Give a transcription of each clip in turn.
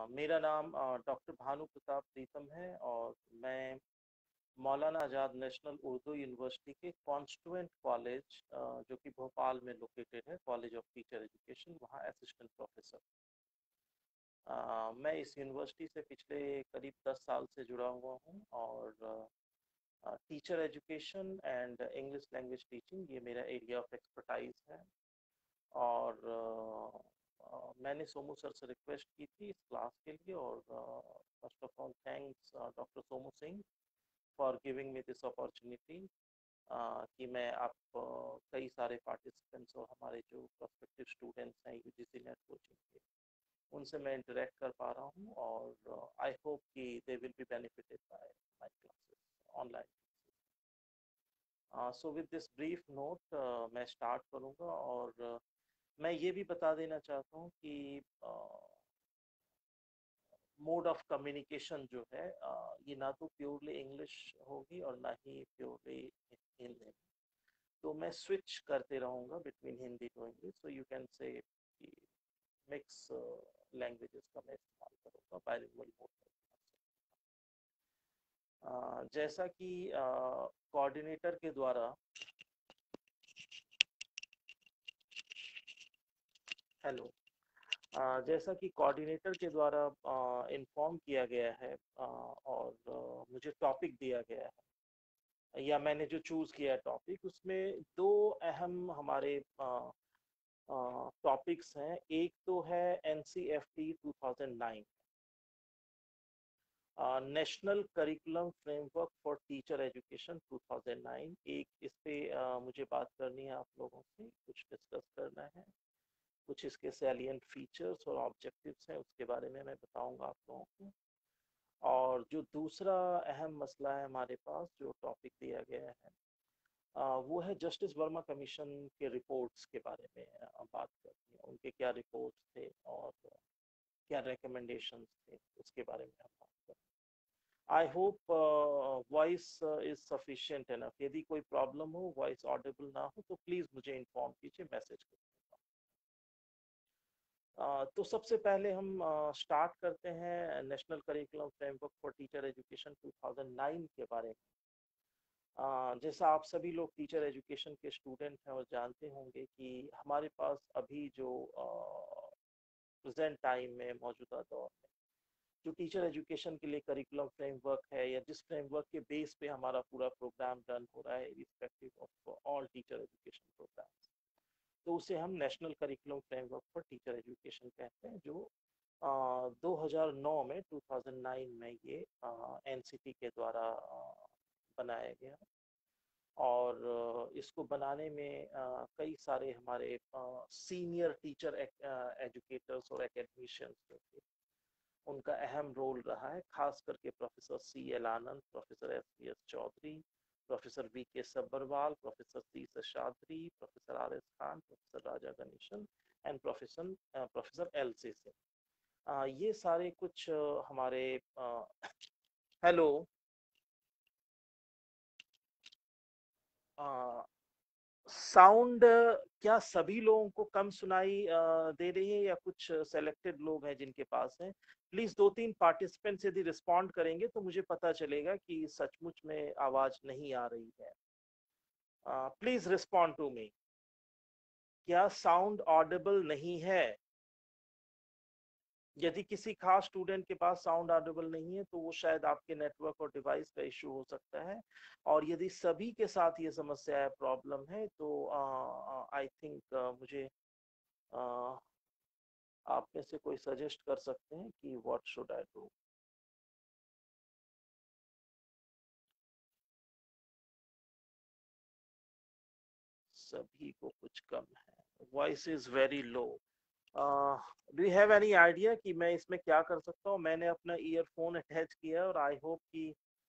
मेरा नाम डॉक्टर भानु प्रताप प्रीतम है और मैं मौलाना आज़ाद नेशनल उर्दू यूनिवर्सिटी के कॉन्स्टिट्यूएंट कॉलेज जो कि भोपाल में लोकेटेड है, कॉलेज ऑफ टीचर एजुकेशन, वहाँ असिस्टेंट प्रोफेसर। मैं इस यूनिवर्सिटी से पिछले करीब 10 साल से जुड़ा हुआ हूँ और teacher education and English language teaching ये मेरा एरिया ऑफ एक्सपर्टाइज है। और मैंने सोमू सर से रिक्वेस्ट की थी इस क्लास के लिए और first of all thanks doctor Somu Singh for giving me this opportunity कि मैं आप कई सारे पार्टिसिपेंट्स और हमारे जो प्रोस्पेक्टिव स्टूडेंट्स हैं यूजीसी नेट कोचिंग के, उनसे मैं इंटरेक्ट कर पा रहा हूँ और आई होप कि they will be benefited by my classes online. So with this brief note मैं स्टार्ट करूँगा और मैं ये भी बता देना चाहता हूँ कि मोड ऑफ कम्युनिकेशन जो है ये ना तो प्योरली इंग्लिश होगी और ना ही प्योरली हिंदी। तो मैं स्विच करते रहूँगा between Hindi to English, so you can say mix languages का मैं इस्तेमाल करूँगा बाइलिंगुअल मोड में। जैसा कि कोऑर्डिनेटर के द्वारा हेलो जैसा कि कोऑर्डिनेटर के द्वारा इन्फॉर्म किया गया है और मुझे टॉपिक दिया गया है या मैंने जो चूज़ किया है टॉपिक, उसमें दो अहम हमारे टॉपिक्स हैं। एक तो है NCFT 2009 national curriculum framework for teacher education 2009। एक इस पे मुझे बात करनी है, आप लोगों से कुछ डिस्कस करना है, कुछ इसके सैलिएंट फीचर्स और ऑब्जेक्टिव्स हैं उसके बारे में मैं बताऊंगा आप लोगों को। और जो दूसरा अहम मसला है हमारे पास, जो टॉपिक दिया गया है वो है जस्टिस वर्मा कमीशन के रिपोर्ट्स के बारे में बात करनी है। उनके क्या रिपोर्ट्स थे और क्या रिकमेंडेशंस थे उसके बारे में हम बात करें। I hope voice is sufficient enough. यदि कोई प्रॉब्लम हो, वॉइस ऑडिबल ना हो तो प्लीज़ मुझे इन्फॉर्म कीजिए, मैसेज कीजिए। तो सबसे पहले हम स्टार्ट करते हैं national curriculum framework for teacher education 2009 के बारे में। जैसा आप सभी लोग टीचर एजुकेशन के स्टूडेंट हैं और जानते होंगे कि हमारे पास अभी जो प्रेजेंट टाइम में मौजूदा दौर में जो टीचर एजुकेशन के लिए करिकुलम फ्रेमवर्क है या जिस फ्रेमवर्क के बेस पे हमारा पूरा प्रोग्राम रन हो रहा है irrespective of all teacher education programmes, तो उसे हम national curriculum framework for teacher education कहते हैं, जो 2009 में 2009 में ये NCT के द्वारा बनाया गया। और इसको बनाने में कई सारे हमारे सीनियर टीचर एजुकेटर्स और एकेडमिशियंस जो थे उनका अहम रोल रहा है, खास करके professor CL Anand, professor SVS Chaudhary, professor VK Sabharwal, professor C Seshadri, professor RS Khan, professor Raja Ganesan and professor LC Singh. ये सारे कुछ हमारे हेलो साउंड क्या सभी लोगों को कम सुनाई दे रही है या कुछ सेलेक्टेड लोग हैं जिनके पास है? प्लीज 2-3 पार्टिसिपेंट्स यदि रिस्पॉन्ड करेंगे तो मुझे पता चलेगा कि सचमुच में आवाज नहीं आ रही है। Please respond to me. क्या साउंड ऑडिबल नहीं है? यदि किसी खास स्टूडेंट के पास साउंड ऑडिबल नहीं है तो वो शायद आपके नेटवर्क और डिवाइस का इशू हो सकता है। और यदि सभी के साथ ये समस्या है, प्रॉब्लम है, तो आई थिंक मुझे आप में से कोई सजेस्ट कर सकते हैं कि व्हाट शुड आई डू। सभी को कुछ कम है, voice is very low. Do you have any idea कि मैं इसमें क्या कर सकता हूँ? मैंने अपना ईयरफोन अटैच किया और आई होप कि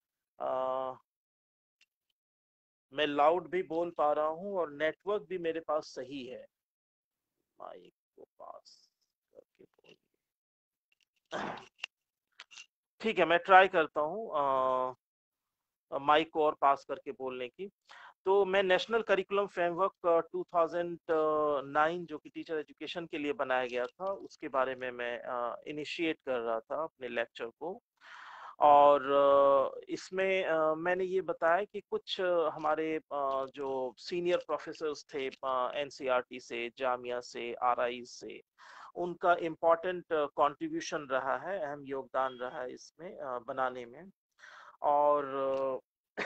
मैं लाउड भी बोल पा रहा हूँ और नेटवर्क भी मेरे पास सही है। माइक को पास करके बोलिए। ठीक है, मैं ट्राई करता हूँ माइक को और पास करके बोलने की। तो मैं नेशनल करिकुलम फ्रेमवर्क 2009 जो कि टीचर एजुकेशन के लिए बनाया गया था, उसके बारे में मैं इनिशिएट कर रहा था अपने लेक्चर को। और इसमें मैंने ये बताया कि कुछ हमारे जो सीनियर प्रोफेसर्स थे एनसीईआरटी से, जामिया से, आरआई से, उनका इम्पोर्टेंट कंट्रीब्यूशन रहा है, अहम योगदान रहा है इसमें बनाने में। और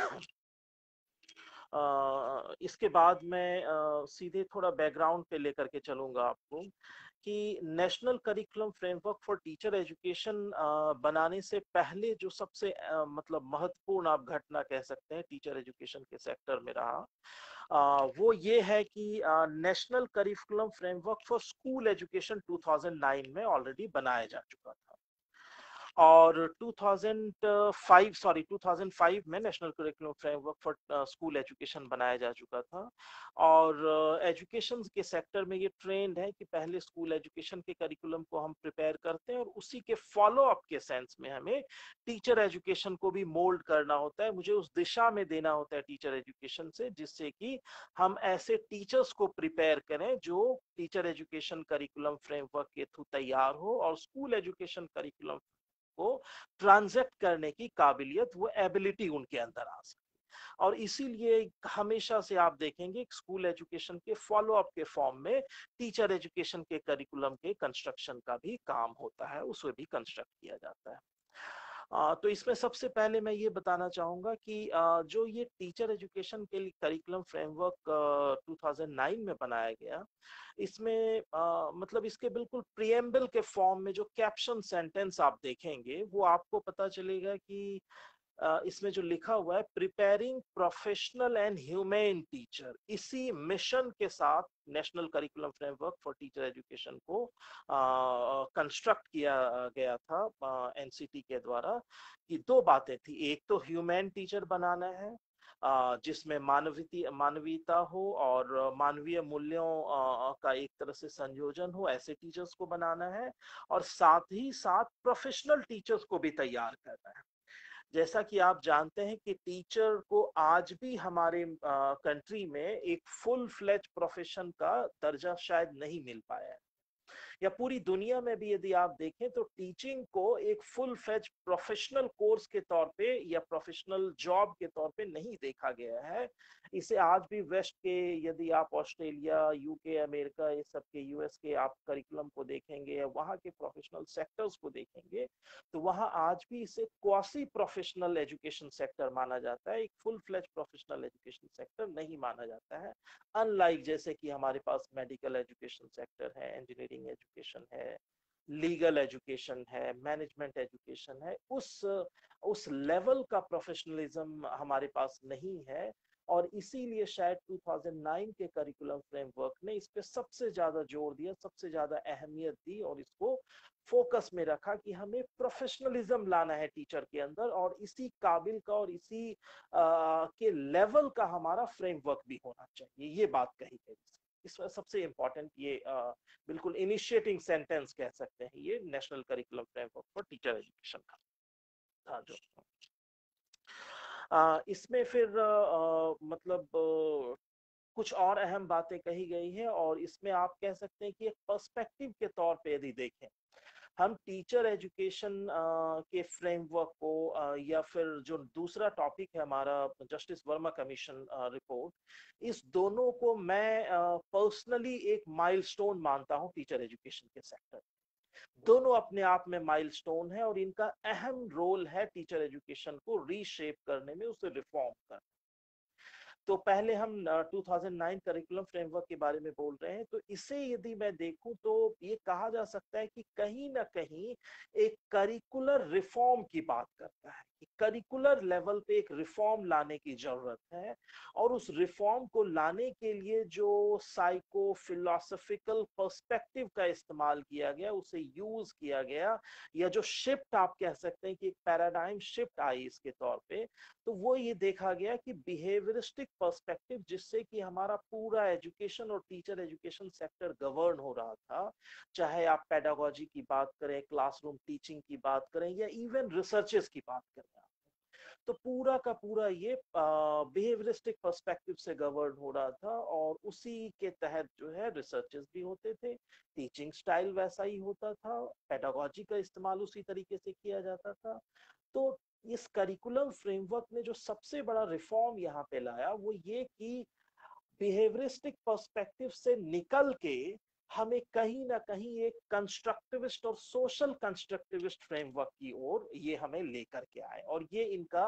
इसके बाद मैं सीधे थोड़ा बैकग्राउंड पे लेकर के चलूंगा आपको कि national curriculum framework for teacher education बनाने से पहले जो सबसे मतलब महत्वपूर्ण आप घटना कह सकते हैं टीचर एजुकेशन के सेक्टर में रहा, वो ये है कि national curriculum framework for school education 2009 में ऑलरेडी बनाया जा चुका था। और 2005 में national curriculum framework for school education बनाया जा चुका था। और एजुकेशन के सेक्टर में ये ट्रेंड है कि पहले स्कूल एजुकेशन के करिकुलम को हम प्रिपेयर करते हैं और उसी के फॉलो अप के सेंस में हमें टीचर एजुकेशन को भी मोल्ड करना होता है, मुझे उस दिशा में देना होता है टीचर एजुकेशन से, जिससे कि हम ऐसे टीचर्स को प्रिपेयर करें जो टीचर एजुकेशन करिकुलम फ्रेमवर्क के थ्रू तैयार हो और स्कूल एजुकेशन करिकुलम को ट्रांजैक्ट करने की काबिलियत, वो एबिलिटी उनके अंदर आ सके। और इसीलिए हमेशा से आप देखेंगे स्कूल एजुकेशन के फॉलो अप के फॉर्म में टीचर एजुकेशन के करिकुलम के कंस्ट्रक्शन का भी काम होता है, उसे भी कंस्ट्रक्ट किया जाता है। तो इसमें सबसे पहले मैं ये बताना चाहूंगा कि जो ये टीचर एजुकेशन के लिए करिकुलम फ्रेमवर्क 2009 में बनाया गया, इसमें मतलब इसके बिल्कुल प्रिएम्बल के फॉर्म में जो कैप्शन सेंटेंस आप देखेंगे वो आपको पता चलेगा कि इसमें जो लिखा हुआ है preparing professional and humane teacher, इसी मिशन के साथ national curriculum framework for teacher education को कंस्ट्रक्ट किया गया था एनसीटी के द्वारा। कि दो बातें थी, एक तो ह्यूमैन टीचर बनाना है जिसमें मानवीयता हो और मानवीय मूल्यों का एक तरह से संयोजन हो, ऐसे टीचर्स को बनाना है। और साथ ही साथ प्रोफेशनल टीचर्स को भी तैयार करना है। जैसा कि आप जानते हैं कि टीचर को आज भी हमारे कंट्री में एक फुल फ्लेज प्रोफेशन का दर्जा शायद नहीं मिल पाया है, या पूरी दुनिया में भी यदि आप देखें तो टीचिंग को एक फुल फ्लेज प्रोफेशनल कोर्स के तौर पे या प्रोफेशनल जॉब के तौर पे नहीं देखा गया है। इसे आज भी वेस्ट के, यदि आप ऑस्ट्रेलिया, यूके, अमेरिका, ये सब के, यूएस के आप करिकुलम को देखेंगे या वहाँ के प्रोफेशनल सेक्टर्स को देखेंगे तो वहाँ आज भी इसे क्वासी प्रोफेशनल एजुकेशन सेक्टर माना जाता है, एक full fledge professional education sector नहीं माना जाता है। अनलाइक जैसे कि हमारे पास मेडिकल एजुकेशन सेक्टर है, इंजीनियरिंग एजुकेशन है, लीगल एजुकेशन है, मैनेजमेंट एजुकेशन है, उस लेवल का प्रोफेशनलिज्म हमारे पास नहीं है। और इसीलिए शायद 2009 के करिकुलम फ्रेमवर्क ने इस पे सबसे ज्यादा जोर दिया, सबसे ज्यादा अहमियत दी और इसको फोकस में रखा कि हमें प्रोफेशनलिज्म लाना है टीचर के अंदर, और इसी काबिल का और इसी के लेवल का हमारा फ्रेमवर्क भी होना चाहिए, ये बात कही गई। इसमें सबसे इंपॉर्टेंट ये बिल्कुल इनिशिएटिंग सेंटेंस कह सकते हैं, ये national curriculum framework for teacher education का था जो इसमें फिर मतलब कुछ और अहम बातें कही गई है। और इसमें आप कह सकते हैं कि एक पर्सपेक्टिव के तौर पे यदि देखें हम टीचर एजुकेशन के फ्रेमवर्क को या फिर जो दूसरा टॉपिक है हमारा जस्टिस वर्मा कमीशन रिपोर्ट, इस दोनों को मैं पर्सनली एक माइलस्टोन मानता हूं टीचर एजुकेशन के सेक्टर। दोनों अपने आप में माइलस्टोन है और इनका अहम रोल है टीचर एजुकेशन को रीशेप करने में, उसे रिफॉर्म करने। तो पहले हम 2009 करिकुलम फ्रेमवर्क के बारे में बोल रहे हैं, तो इसे यदि मैं देखूं तो ये कहा जा सकता है कि कहीं ना कहीं एक करिकुलर रिफॉर्म की बात करता है कि करिकुलर लेवल पे एक रिफॉर्म लाने की जरूरत है। और उस रिफॉर्म को लाने के लिए जो साइको फिलोसफिकल पर्सपेक्टिव का इस्तेमाल किया गया, उसे यूज किया गया, या जो शिफ्ट आप कह सकते हैं कि एक पैराडाइम शिफ्ट आई इसके तौर पे, तो वो ये देखा गया कि बिहेवियरिस्टिक पर्सपेक्टिव जिससे कि हमारा पूरा एजुकेशन और टीचर एजुकेशन सेक्टर गवर्न हो रहा था, चाहे आप पेडागोजी की बात करें, क्लासरूम टीचिंग की बात करें, या इवन रिसर्चेस की बात करें, तो पूरा का पूरा ये बिहेवियरिस्टिक पर्सपेक्टिव से गवर्न हो रहा था, और उसी के तहत जो है रिसर्चेस भी होते थे, टीचिंग स्टाइल वैसा ही होता था, पेडागोजी का इस्तेमाल उसी तरीके से किया जाता था। तो इस करिकुलम फ्रेमवर्क ने जो सबसे बड़ा रिफॉर्म यहाँ पे लाया वो ये कि बिहेवियरिस्टिक पर्सपेक्टिव से निकल के हमें कहीं ना कहीं एक कंस्ट्रक्टिविस्ट और सोशल कंस्ट्रक्टिविस्ट फ्रेमवर्क की ओर ये हमें लेकर के आए, और ये इनका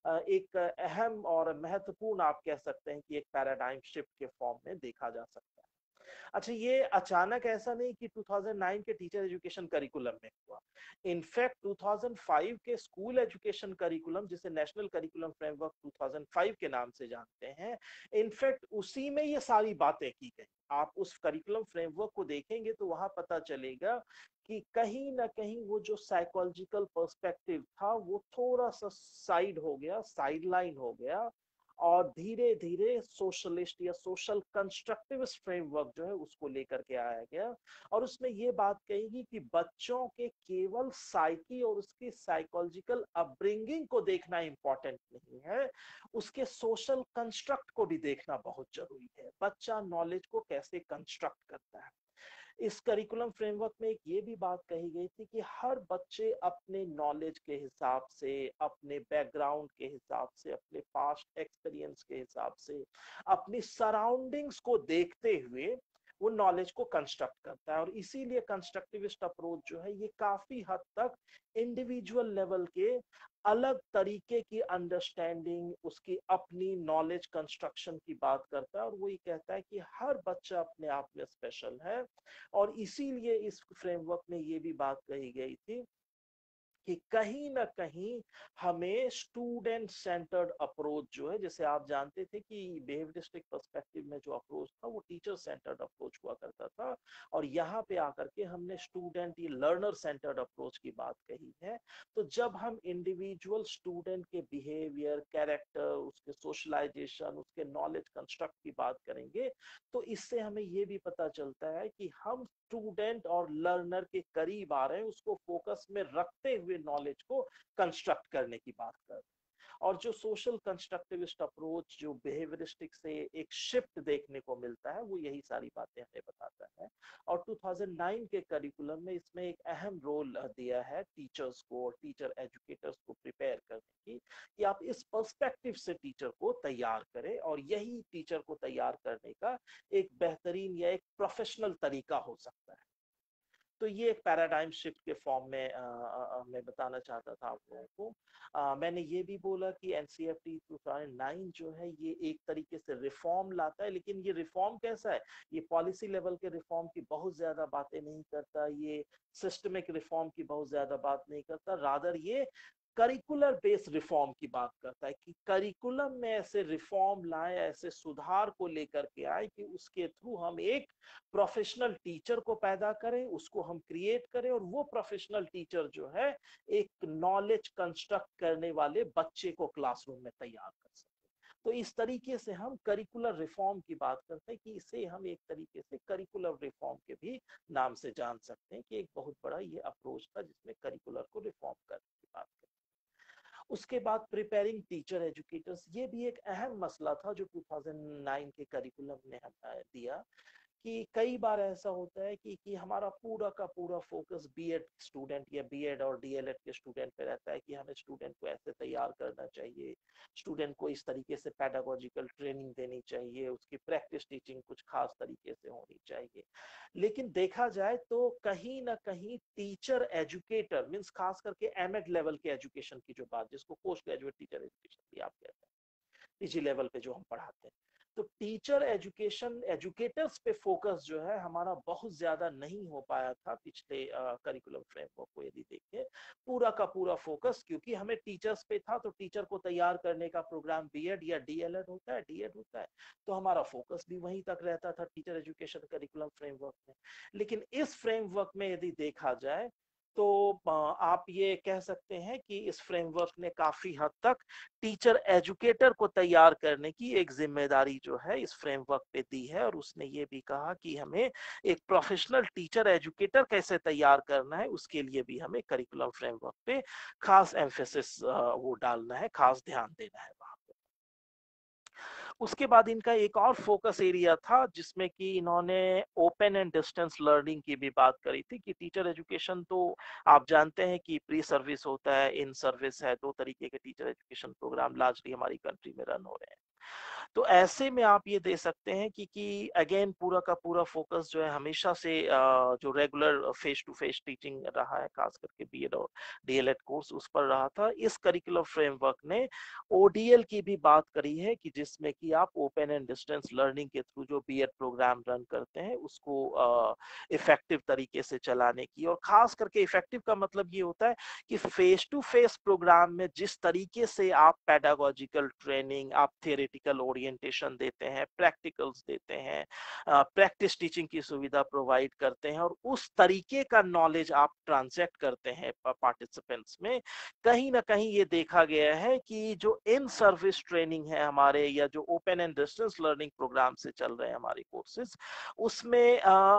एक अहम और महत्वपूर्ण, आप कह सकते हैं कि एक पैराडाइम शिफ्ट के फॉर्म में देखा जा सकता है। अच्छा, ये अचानक ऐसा नहीं कि 2009 के टीचर एजुकेशन करिकुलम में हुआ। इनफैक्ट 2005 के स्कूल एजुकेशन करिकुलम, जिसे नेशनल करिकुलम फ्रेमवर्क 2005 के नाम से जानते हैं, इनफैक्ट उसी में ये सारी बातें की गई। आप उस करिकुलम फ्रेमवर्क को देखेंगे तो वहां पता चलेगा कि कहीं ना कहीं वो जो साइकोलॉजिकल पर्सपेक्टिव था वो थोड़ा सा साइड हो गया, साइडलाइन हो गया, और धीरे धीरे सोशलिस्ट या सोशल कंस्ट्रक्टिविस्ट फ्रेमवर्क जो है उसको लेकर के आया गया। और उसमें ये बात कही कि बच्चों के केवल साइकी और उसकी साइकोलॉजिकल अपब्रिंगिंग को देखना इंपॉर्टेंट नहीं है, उसके सोशल कंस्ट्रक्ट को भी देखना बहुत जरूरी है। बच्चा नॉलेज को कैसे कंस्ट्रक्ट करता है। इस करिकुलम फ्रेमवर्क में एक ये भी बात कही गई थी कि हर बच्चे अपने नॉलेज के हिसाब से, अपने बैकग्राउंड के हिसाब से, अपने पास्ट एक्सपीरियंस के हिसाब से, अपनी सराउंडिंग्स को देखते हुए वो नॉलेज को कंस्ट्रक्ट करता है। और इसीलिए कंस्ट्रक्टिविस्ट अप्रोच जो है ये काफी हद तक इंडिविजुअल लेवल के अलग तरीके की अंडरस्टैंडिंग, उसकी अपनी नॉलेज कंस्ट्रक्शन की बात करता है, और वो ये कहता है कि हर बच्चा अपने आप में स्पेशल है। और इसीलिए इस फ्रेमवर्क में ये भी बात कही गई थी कि कहीं ना कहीं हमें स्टूडेंट सेंटर्ड अप्रोच जो है, जैसे आप जानते थे कि बिहेवियरिस्टिक पर्सपेक्टिव में जो अप्रोच था वो टीचर सेंटर्ड अप्रोच हुआ करता था, और यहाँ पे आकर के हमने स्टूडेंट ये लर्नर सेंटर्ड अप्रोच की बात कही है। तो जब हम इंडिविजुअल स्टूडेंट के बिहेवियर, कैरेक्टर, उसके सोशलाइजेशन, उसके नॉलेज कंस्ट्रक्ट की बात करेंगे, तो इससे हमें ये भी पता चलता है कि हम स्टूडेंट और लर्नर के करीब आ रहे हैं, उसको फोकस में रखते हुए नॉलेज को कंस्ट्रक्ट करने की बात कर रहे हैं। और जो सोशल कंस्ट्रक्टिविस्ट अप्रोच, जो बिहेवियरिस्टिक से एक शिफ्ट देखने को मिलता है, वो यही सारी बातें हमें बताता है। और 2009 के करिकुलम में इसमें एक अहम रोल दिया है टीचर्स को और टीचर एजुकेटर्स को प्रिपेयर करने की, कि आप इस पर्सपेक्टिव से टीचर को तैयार करें, और यही टीचर को तैयार करने का एक बेहतरीन या एक प्रोफेशनल तरीका हो सकता है। तो ये एक पैराडाइम शिफ्ट के फॉर्म में मैं बताना चाहता था आप लोगों को। मैंने ये भी बोला कि एनसीईआरटी 2009 जो है ये एक तरीके से रिफॉर्म लाता है, लेकिन ये रिफॉर्म कैसा है, ये पॉलिसी लेवल के रिफॉर्म की बहुत ज्यादा बातें नहीं करता, ये सिस्टमिक रिफॉर्म की बहुत ज्यादा बात नहीं करता, रादर ये करिकुलर बेस्ड रिफॉर्म की बात करता है कि करिकुलम में ऐसे रिफॉर्म लाए, ऐसे सुधार को लेकर के आए कि उसके थ्रू हम एक प्रोफेशनल टीचर को पैदा करें, उसको हम क्रिएट करें, और वो प्रोफेशनल टीचर जो है एक नॉलेज कंस्ट्रक्ट करने वाले बच्चे को क्लासरूम में तैयार कर सके। तो इस तरीके से हम करिकुलर रिफॉर्म की बात करते हैं कि इसे हम एक तरीके से करिकुलर रिफॉर्म के भी नाम से जान सकते हैं, कि एक बहुत बड़ा ये अप्रोच था जिसमें करिकुलर को रिफॉर्म करने की बात करते हैं। उसके बाद प्रिपेयरिंग टीचर एजुकेटर्स, ये भी एक अहम मसला था जो 2009 के करिकुलम ने हम दिया, कि कई बार ऐसा होता है कि हमारा पूरा का पूरा फोकस बीएड स्टूडेंट या बीएड और डीएलएड के स्टूडेंट पे रहता है, कि हमें स्टूडेंट को ऐसे तैयार करना चाहिए, स्टूडेंट को इस तरीके से पैडागोजिकल ट्रेनिंग देनी चाहिए, उसकी प्रैक्टिस टीचिंग कुछ खास तरीके से होनी चाहिए। लेकिन देखा जाए तो कहीं ना कहीं टीचर एजुकेटर मीन्स खास करके एमएड लेवल के एजुकेशन की जो बात, जिसको पोस्ट ग्रेजुएट टीचर एजुकेशन भी आप कहते हैं, पीजी लेवल पे जो हम पढ़ाते हैं, तो टीचर एजुकेशन, एजुकेटर्स पे फोकस जो है हमारा बहुत ज्यादा नहीं हो पाया था पिछले करिकुलम फ्रेमवर्क को यदि देखें। पूरा का पूरा फोकस क्योंकि हमें टीचर्स पे था, तो टीचर को तैयार करने का प्रोग्राम बीएड या डीएलएड होता है, डीएड होता है, तो हमारा फोकस भी वहीं तक रहता था टीचर एजुकेशन करिकुलम फ्रेमवर्क में। लेकिन इस फ्रेमवर्क में यदि देखा जाए तो आप ये कह सकते हैं कि इस फ्रेमवर्क ने काफी हद तक टीचर एजुकेटर को तैयार करने की एक जिम्मेदारी जो है इस फ्रेमवर्क पे दी है, और उसने ये भी कहा कि हमें एक प्रोफेशनल टीचर एजुकेटर कैसे तैयार करना है, उसके लिए भी हमें करिकुलम फ्रेमवर्क पे खास एम्फेसिस वो डालना है, खास ध्यान देना है वहां पे। उसके बाद इनका एक और फोकस एरिया था जिसमें कि इन्होंने ओपन एंड डिस्टेंस लर्निंग की भी बात करी थी कि टीचर एजुकेशन तो आप जानते हैं कि प्री सर्विस होता है, इन सर्विस है, दो तरीके के टीचर एजुकेशन प्रोग्राम लार्जली हमारी कंट्री में रन हो रहे हैं। तो ऐसे में आप ये दे सकते हैं कि अगेन पूरा का पूरा फोकस जो है हमेशा से जो regular face to face teaching रहा है, खास करके बीएड और डीएलएड कोर्स, उस पर रहा था। इस करिकुलम फ्रेमवर्क ने ओडीएल की भी बात करी है कि जिसमें कि आप ओपन एंड डिस्टेंस लर्निंग के थ्रू जो बीएड प्रोग्राम रन करते हैं उसको इफेक्टिव तरीके से चलाने की, और खास करके इफेक्टिव का मतलब ये होता है कि फेस टू फेस प्रोग्राम में जिस तरीके से आप पेडागोजिकल ट्रेनिंग, आप थियोरेटिकल ओरिएंटेशन देते हैं, प्रैक्टिकल्स देते हैं, प्रैक्टिस टीचिंग की सुविधा प्रोवाइड करते हैं, और उस तरीके का नॉलेज आप ट्रांसैक्ट करते हैं पार्टिसिपेंट्स में, कहीं ना कहीं ये देखा गया है कि जो इन सर्विस ट्रेनिंग है हमारे, या जो open and distance learning programme से चल रहे हैं हमारे कोर्सेज, उसमें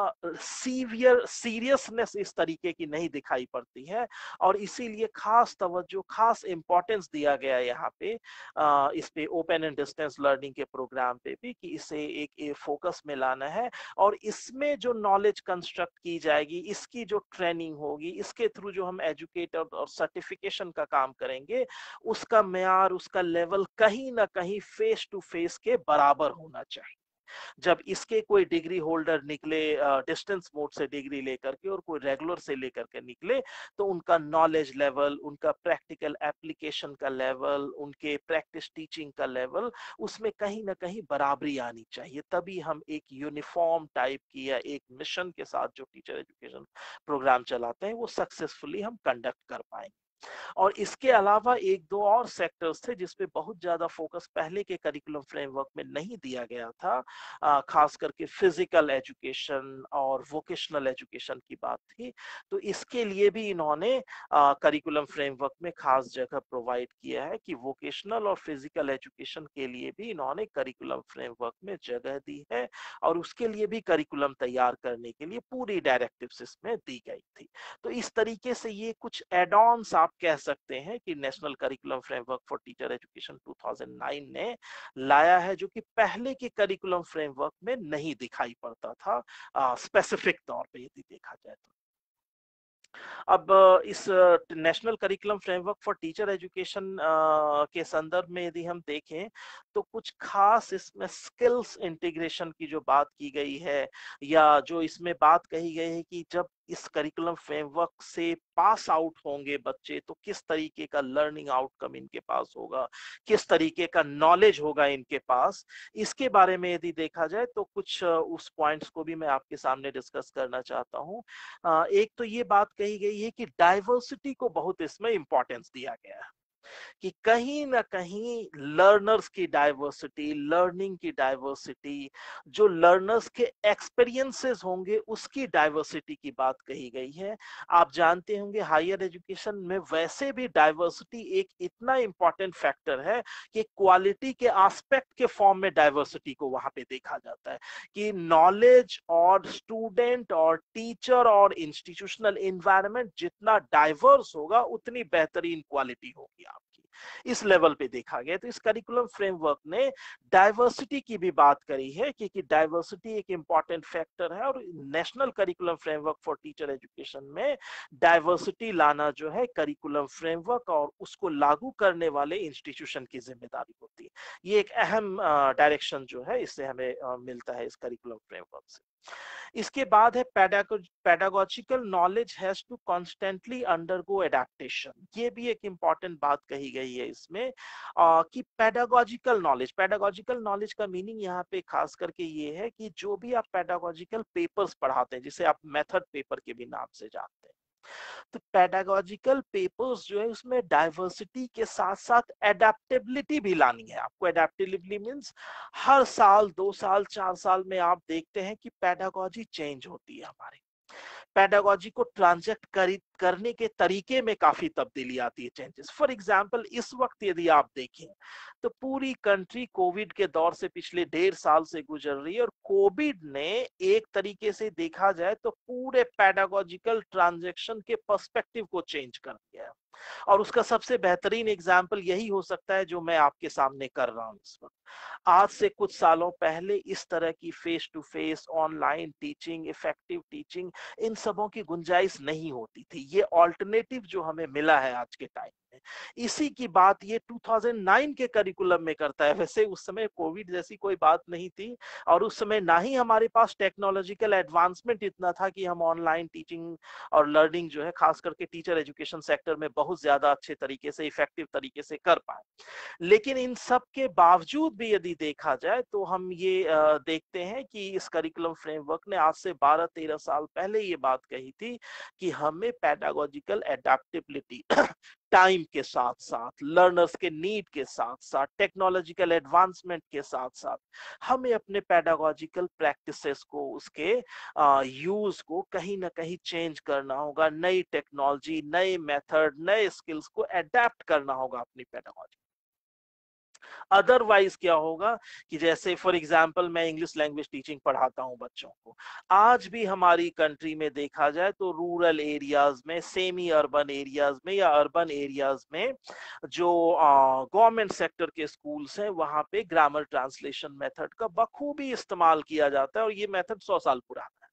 सीरियसनेस इस तरीके की नहीं दिखाई पड़ती है, और इसीलिए खास तवज्जो, खास इंपॉर्टेंस दिया गया है यहाँ पे इस पे ओपन एंड डिस्टेंस लर्निंग के प्रोग्राम पे भी, कि इसे एक फोकस में लाना है, और इसमें जो नॉलेज कंस्ट्रक्ट की जाएगी, इसकी जो ट्रेनिंग होगी, इसके थ्रू जो हम एजुकेटर और सर्टिफिकेशन का काम करेंगे, उसका म्यार, उसका लेवल कहीं ना कहीं फेस टू फेस के बराबर होना चाहिए। जब इसके कोई डिग्री होल्डर निकले डिस्टेंस मोड से डिग्री लेकर के, और कोई रेगुलर से लेकर के निकले, तो उनका नॉलेज लेवल, उनका प्रैक्टिकल एप्लीकेशन का लेवल, उनके प्रैक्टिस टीचिंग का लेवल, उसमें कहीं ना कहीं बराबरी आनी चाहिए। तभी हम एक यूनिफॉर्म टाइप की या एक मिशन के साथ जो टीचर एजुकेशन प्रोग्राम चलाते हैं वो सक्सेसफुली हम कंडक्ट कर पाएंगे। और इसके अलावा एक दो और सेक्टर्स थे जिसपे बहुत ज्यादा फोकस पहले के करिकुलम फ्रेमवर्क में नहीं दिया गया था, खास करके फिजिकल एजुकेशन और वोकेशनल एजुकेशन की बात थी। तो इसके लिए भी इन्होंने करिकुलम फ्रेमवर्क में खास जगह प्रोवाइड किया है कि वोकेशनल और फिजिकल एजुकेशन के लिए भी इन्होंने करिकुलम फ्रेमवर्क में जगह दी है, और उसके लिए भी करिकुलम तैयार करने के लिए पूरी डायरेक्टिव्स इसमें दी गई थी। तो इस तरीके से ये कुछ एड ऑन्स आप कह सकते हैं कि national curriculum framework for teacher education 2009 ने लाया है, जो कि पहले के करिकुलम फ्रेमवर्क में नहीं दिखाई पड़ता था स्पेसिफिक तौर पे यदि देखा जाए तो। अब इस national curriculum framework for teacher education के संदर्भ में यदि हम देखें, तो कुछ खास इसमें स्किल्स इंटीग्रेशन की जो बात की गई है, या जो इसमें बात कही गई है कि जब इस करिकुलम फ्रेमवर्क से पास आउट होंगे बच्चे, तो किस तरीके का लर्निंग आउटकम इनके पास होगा, किस तरीके का नॉलेज होगा इनके पास, इसके बारे में यदि देखा जाए तो कुछ उस पॉइंट्स को भी मैं आपके सामने डिस्कस करना चाहता हूँ। एक तो ये बात कही गई है कि डाइवर्सिटी को बहुत इसमें इंपॉर्टेंस दिया गया है, कि कहीं ना कहीं लर्नर्स की डाइवर्सिटी, लर्निंग की डाइवर्सिटी, जो लर्नर्स के एक्सपीरियंसेस होंगे उसकी डाइवर्सिटी की बात कही गई है। आप जानते होंगे हायर एजुकेशन में वैसे भी डाइवर्सिटी एक इतना इंपॉर्टेंट फैक्टर है कि क्वालिटी के एस्पेक्ट के फॉर्म में डाइवर्सिटी को वहां पे देखा जाता है, कि नॉलेज और स्टूडेंट और टीचर और इंस्टीट्यूशनल इन्वायरमेंट जितना डाइवर्स होगा उतनी बेहतरीन क्वालिटी होगी आपकी। इस लेवल पे देखा गया। तो इस करिकुलम फ्रेमवर्क ने डाइवर्सिटी की भी बात करी है, क्योंकि डाइवर्सिटी एक इंपॉर्टेंट फैक्टर है, और national curriculum framework for teacher education में डाइवर्सिटी लाना जो है करिकुलम फ्रेमवर्क और उसको लागू करने वाले इंस्टीट्यूशन की जिम्मेदारी होती है। ये एक अहम डायरेक्शन जो है इससे हमें मिलता है इस करिकुलम फ्रेमवर्क से। इसके बाद है pedagogical knowledge has to constantly undergo adaptation. ये भी एक इंपॉर्टेंट बात कही गई है इसमें कि पेडागोजिकल नॉलेज का मीनिंग यहाँ पे खास करके ये है कि जो भी आप पेडागोजिकल पेपर्स पढ़ाते हैं, जिसे आप मेथड पेपर के भी नाम से जानते हैं, तो पेडागोजिकल पेपर्स जो है उसमें डाइवर्सिटी के साथ साथ एडेप्टेबिलिटी भी लानी है आपको। एडेप्टेबिलिटी मींस हर साल, 2 साल, 4 साल में आप देखते हैं कि पेडागोजी चेंज होती है हमारी। पेडागोजी को ट्रांजेक्ट करने के तरीके में काफी तब्दीली आती है, चेंजेस। फॉर एग्जांपल इस वक्त यदि आप देखें तो पूरी कंट्री कोविड के दौर से पिछले 1.5 साल से गुजर रही है, और कोविड ने एक तरीके से देखा जाए तो पूरे पेडागोजिकल ट्रांजेक्शन के पर्सपेक्टिव को चेंज कर दिया है। और उसका सबसे बेहतरीन एग्जाम्पल यही हो सकता है जो मैं आपके सामने कर रहा हूं इस वक्त। आज से कुछ सालों पहले इस तरह की face to face online teaching, effective teaching, इन सबों की गुंजाइश नहीं होती थी। ये ऑल्टरनेटिव जो हमें मिला है आज के टाइम में, इसी की बात ये 2009 के करिकुलम में करता है। वैसे उस समय कोविड जैसी कोई बात नहीं थी, और उस समय ना ही हमारे पास टेक्नोलॉजिकल एडवांसमेंट इतना था कि हम ऑनलाइन टीचिंग और लर्निंग जो है खास करके टीचर एजुकेशन सेक्टर में बहुत ज्यादा अच्छे तरीके से, इफेक्टिव तरीके से कर पाए। लेकिन इन सब के बावजूद भी यदि देखा जाए तो हम ये देखते हैं कि इस करिकुलम फ्रेमवर्क ने आज से 12-13 साल पहले ये बात कही थी कि हमें पेडागोजिकल एडेप्टेबिलिटी टाइम के साथ साथ, लर्नर्स के नीड के साथ साथ, टेक्नोलॉजिकल एडवांसमेंट के साथ साथ हमें अपने पेडागोजिकल प्रैक्टिसेस को, उसके यूज को कहीं ना कहीं चेंज करना होगा। नई टेक्नोलॉजी, नए मेथड, नए स्किल्स को अडेप्ट करना होगा अपनी पेडागोजी। अदरवाइज क्या होगा कि जैसे फॉर एग्जांपल मैं इंग्लिश लैंग्वेज टीचिंग पढ़ाता हूं बच्चों को, आज भी हमारी कंट्री में देखा जाए तो रूरल एरियाज में, सेमी अर्बन एरियाज में या अर्बन एरियाज में जो गवर्नमेंट सेक्टर के स्कूल्स हैं वहां पे ग्रामर ट्रांसलेशन मेथड का बखूबी इस्तेमाल किया जाता है, और ये मेथड 100 साल पुराना है।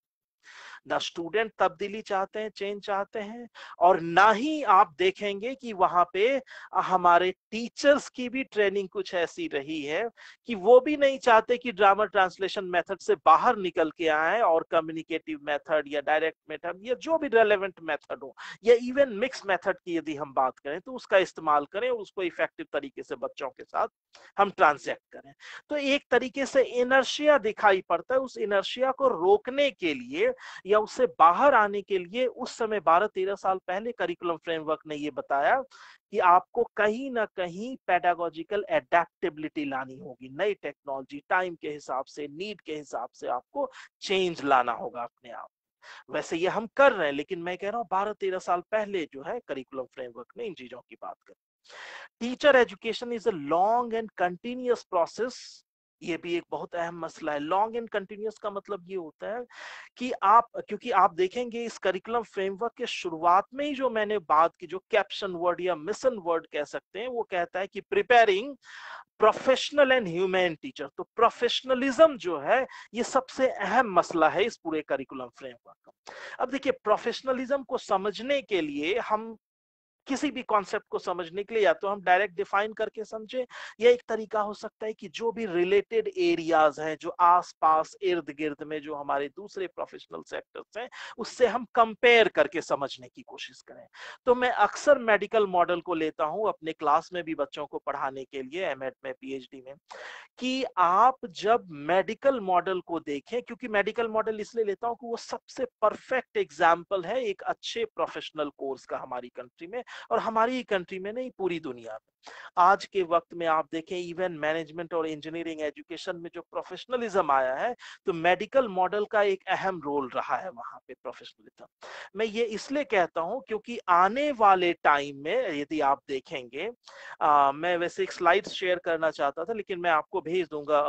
ना स्टूडेंट तब्दीली चाहते हैं, चेंज चाहते हैं, और ना ही आप देखेंगे कि वहां पे हमारे टीचर्स की भी ट्रेनिंग कुछ ऐसी रही है कि वो भी नहीं चाहते कि ड्रामा ट्रांसलेशन मेथड से बाहर निकल के आए और कम्युनिकेटिव मेथड या डायरेक्ट मेथड या जो भी रेलेवेंट मेथड हो, या इवन मिक्स मेथड की यदि हम बात करें तो उसका इस्तेमाल करें और उसको इफेक्टिव तरीके से बच्चों के साथ हम ट्रांसैक्ट करें। तो एक तरीके से इनर्शिया दिखाई पड़ता है। उस इनर्शिया को रोकने के लिए या उससे बाहर आने के लिए उस समय 12-13 साल पहले करिकुलम फ्रेमवर्क ने ये बताया कि आपको कहीं ना कहीं पेडागोजिकल एडेप्टेबिलिटी लानी होगी। नई टेक्नोलॉजी, टाइम के हिसाब से, नीड के हिसाब से आपको चेंज लाना होगा अपने आप। वैसे ये हम कर रहे हैं, लेकिन मैं कह रहा हूं 12-13 साल पहले जो है करिकुलम फ्रेमवर्क ने इन चीजों की बात करी। Teacher education is a long and continuous process. ये भी एक बहुत अहम मसला है। लॉन्ग एंड कंटिन्यूअस का मतलब ये होता है कि क्योंकि आप देखेंगे इस करिकुलम फ्रेमवर्क के शुरुआत में ही जो मैंने बात की, जो कैप्शन वर्ड या मिशन वर्ड कह सकते हैं, वो कहता है कि preparing professional and human teacher. तो प्रोफेशनलिज्म जो है ये सबसे अहम मसला है इस पूरे करिकुलम फ्रेमवर्क का। अब देखिए, प्रोफेशनलिज्म को समझने के लिए हम किसी भी कॉन्सेप्ट को समझने के लिए या तो हम डायरेक्ट डिफाइन करके समझे, या एक तरीका हो सकता है कि जो भी रिलेटेड एरियाज हैं, जो आसपास इर्द गिर्द में जो हमारे दूसरे प्रोफेशनल सेक्टर्स हैं, उससे हम कंपेयर करके समझने की कोशिश करें। तो मैं अक्सर मेडिकल मॉडल को लेता हूं अपने क्लास में भी बच्चों को पढ़ाने के लिए, एमएड में, पीएचडी में, कि आप जब मेडिकल मॉडल को देखें, क्योंकि मेडिकल मॉडल इसलिए लेता हूं कि वो सबसे परफेक्ट एग्जाम्पल है एक अच्छे प्रोफेशनल कोर्स का हमारी कंट्री में, और हमारी ही कंट्री में नहीं, पूरी दुनिया में। आज के वक्त में आप देखें इवन मैनेजमेंट और इंजीनियरिंग एजुकेशन में जो प्रोफेशनलिज्म आया है, तो मेडिकल मॉडल का एक अहम रोल रहा है वहां पे प्रोफेशनलिज्म। मैं ये इसलिए कहता हूं क्योंकि आने वाले टाइम में यदि आप देखेंगे, मैं वैसे एक स्लाइड शेयर करना चाहता था लेकिन मैं आपको भेज दूंगा,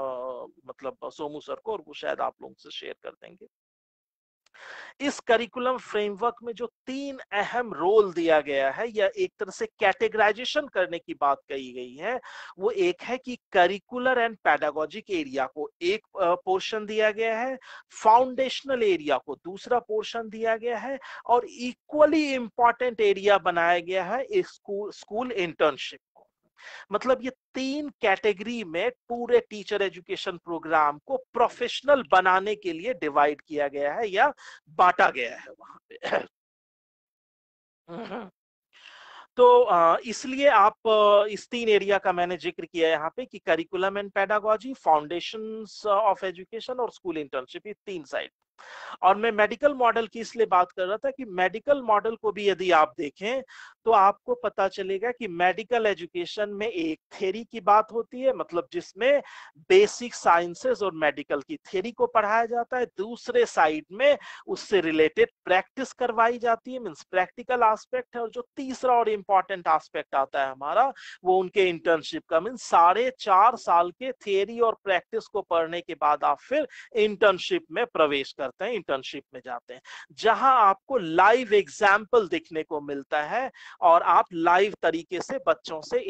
मतलब सोमू सर को, और वो शायद आप लोगों से शेयर कर देंगे। इस करिकुलम फ्रेमवर्क में जो 3 अहम रोल दिया गया है या एक तरह से कैटेगराइजेशन करने की बात कही गई है, वो एक है कि करिकुलर एंड पैडागोजिक एरिया को एक पोर्शन दिया गया है, फाउंडेशनल एरिया को दूसरा पोर्शन दिया गया है, और इक्वली इंपॉर्टेंट एरिया बनाया गया है स्कूल इंटर्नशिप। मतलब ये 3 कैटेगरी में पूरे टीचर एजुकेशन प्रोग्राम को प्रोफेशनल बनाने के लिए डिवाइड किया गया है या बांटा गया है वहां पे। तो इसलिए आप इस 3 एरिया का मैंने जिक्र किया यहाँ पे कि curriculum and pedagogy, foundations of education और स्कूल इंटर्नशिप, ये 3 साइड। और मैं मेडिकल मॉडल की इसलिए बात कर रहा था कि मेडिकल मॉडल को भी यदि आप देखें तो आपको पता चलेगा कि मेडिकल एजुकेशन में एक थ्योरी की बात होती है, मतलब जिसमें बेसिक साइंसेस और मेडिकल की थ्योरी को पढ़ाया जाता है। दूसरे साइड में उससे रिलेटेड प्रैक्टिस करवाई जाती है, मींस प्रैक्टिकल एस्पेक्ट है। और जो तीसरा और इंपॉर्टेंट एस्पेक्ट आता है हमारा, वो उनके इंटर्नशिप का, मींस 4.5 साल के थ्योरी और प्रैक्टिस को पढ़ने के बाद आप फिर इंटर्नशिप में प्रवेश करते हैं, इंटर्नशिप में जाते हैं, जहां आपको लाइव एग्जाम्पल देखने को मिलता है और आप लाइव तरीके से बच्चों से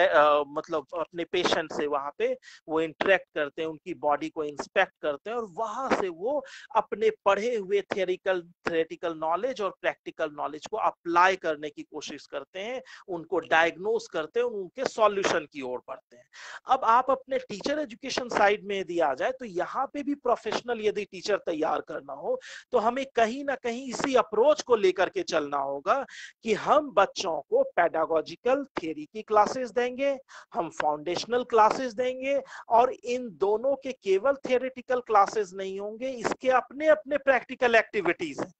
मतलब अपने पेशेंट से वहां पे वो इंटरेक्ट करते हैं, उनकी बॉडी को इंस्पेक्ट करते हैं और वहां से वो अपने पढ़े हुए थियोरेटिकल नॉलेज और प्रैक्टिकल नॉलेज को अप्लाई करने की कोशिश करते हैं, उनको डायग्नोस करते हैं, उनके सॉल्यूशन की ओर बढ़ते हैं। अब आप अपने टीचर एजुकेशन साइड में यदि आ जाए तो यहाँ पे भी प्रोफेशनल यदि टीचर तैयार करना हो तो हमें कहीं ना कहीं इसी अप्रोच को लेकर के चलना होगा कि हम बच्चों को पेडागोजिकल थ्योरी की क्लासेस देंगे, हम फाउंडेशनल क्लासेस देंगे, और इन दोनों के केवल थियोरेटिकल क्लासेस नहीं होंगे, इसके अपने अपने प्रैक्टिकल एक्टिविटीज हैं।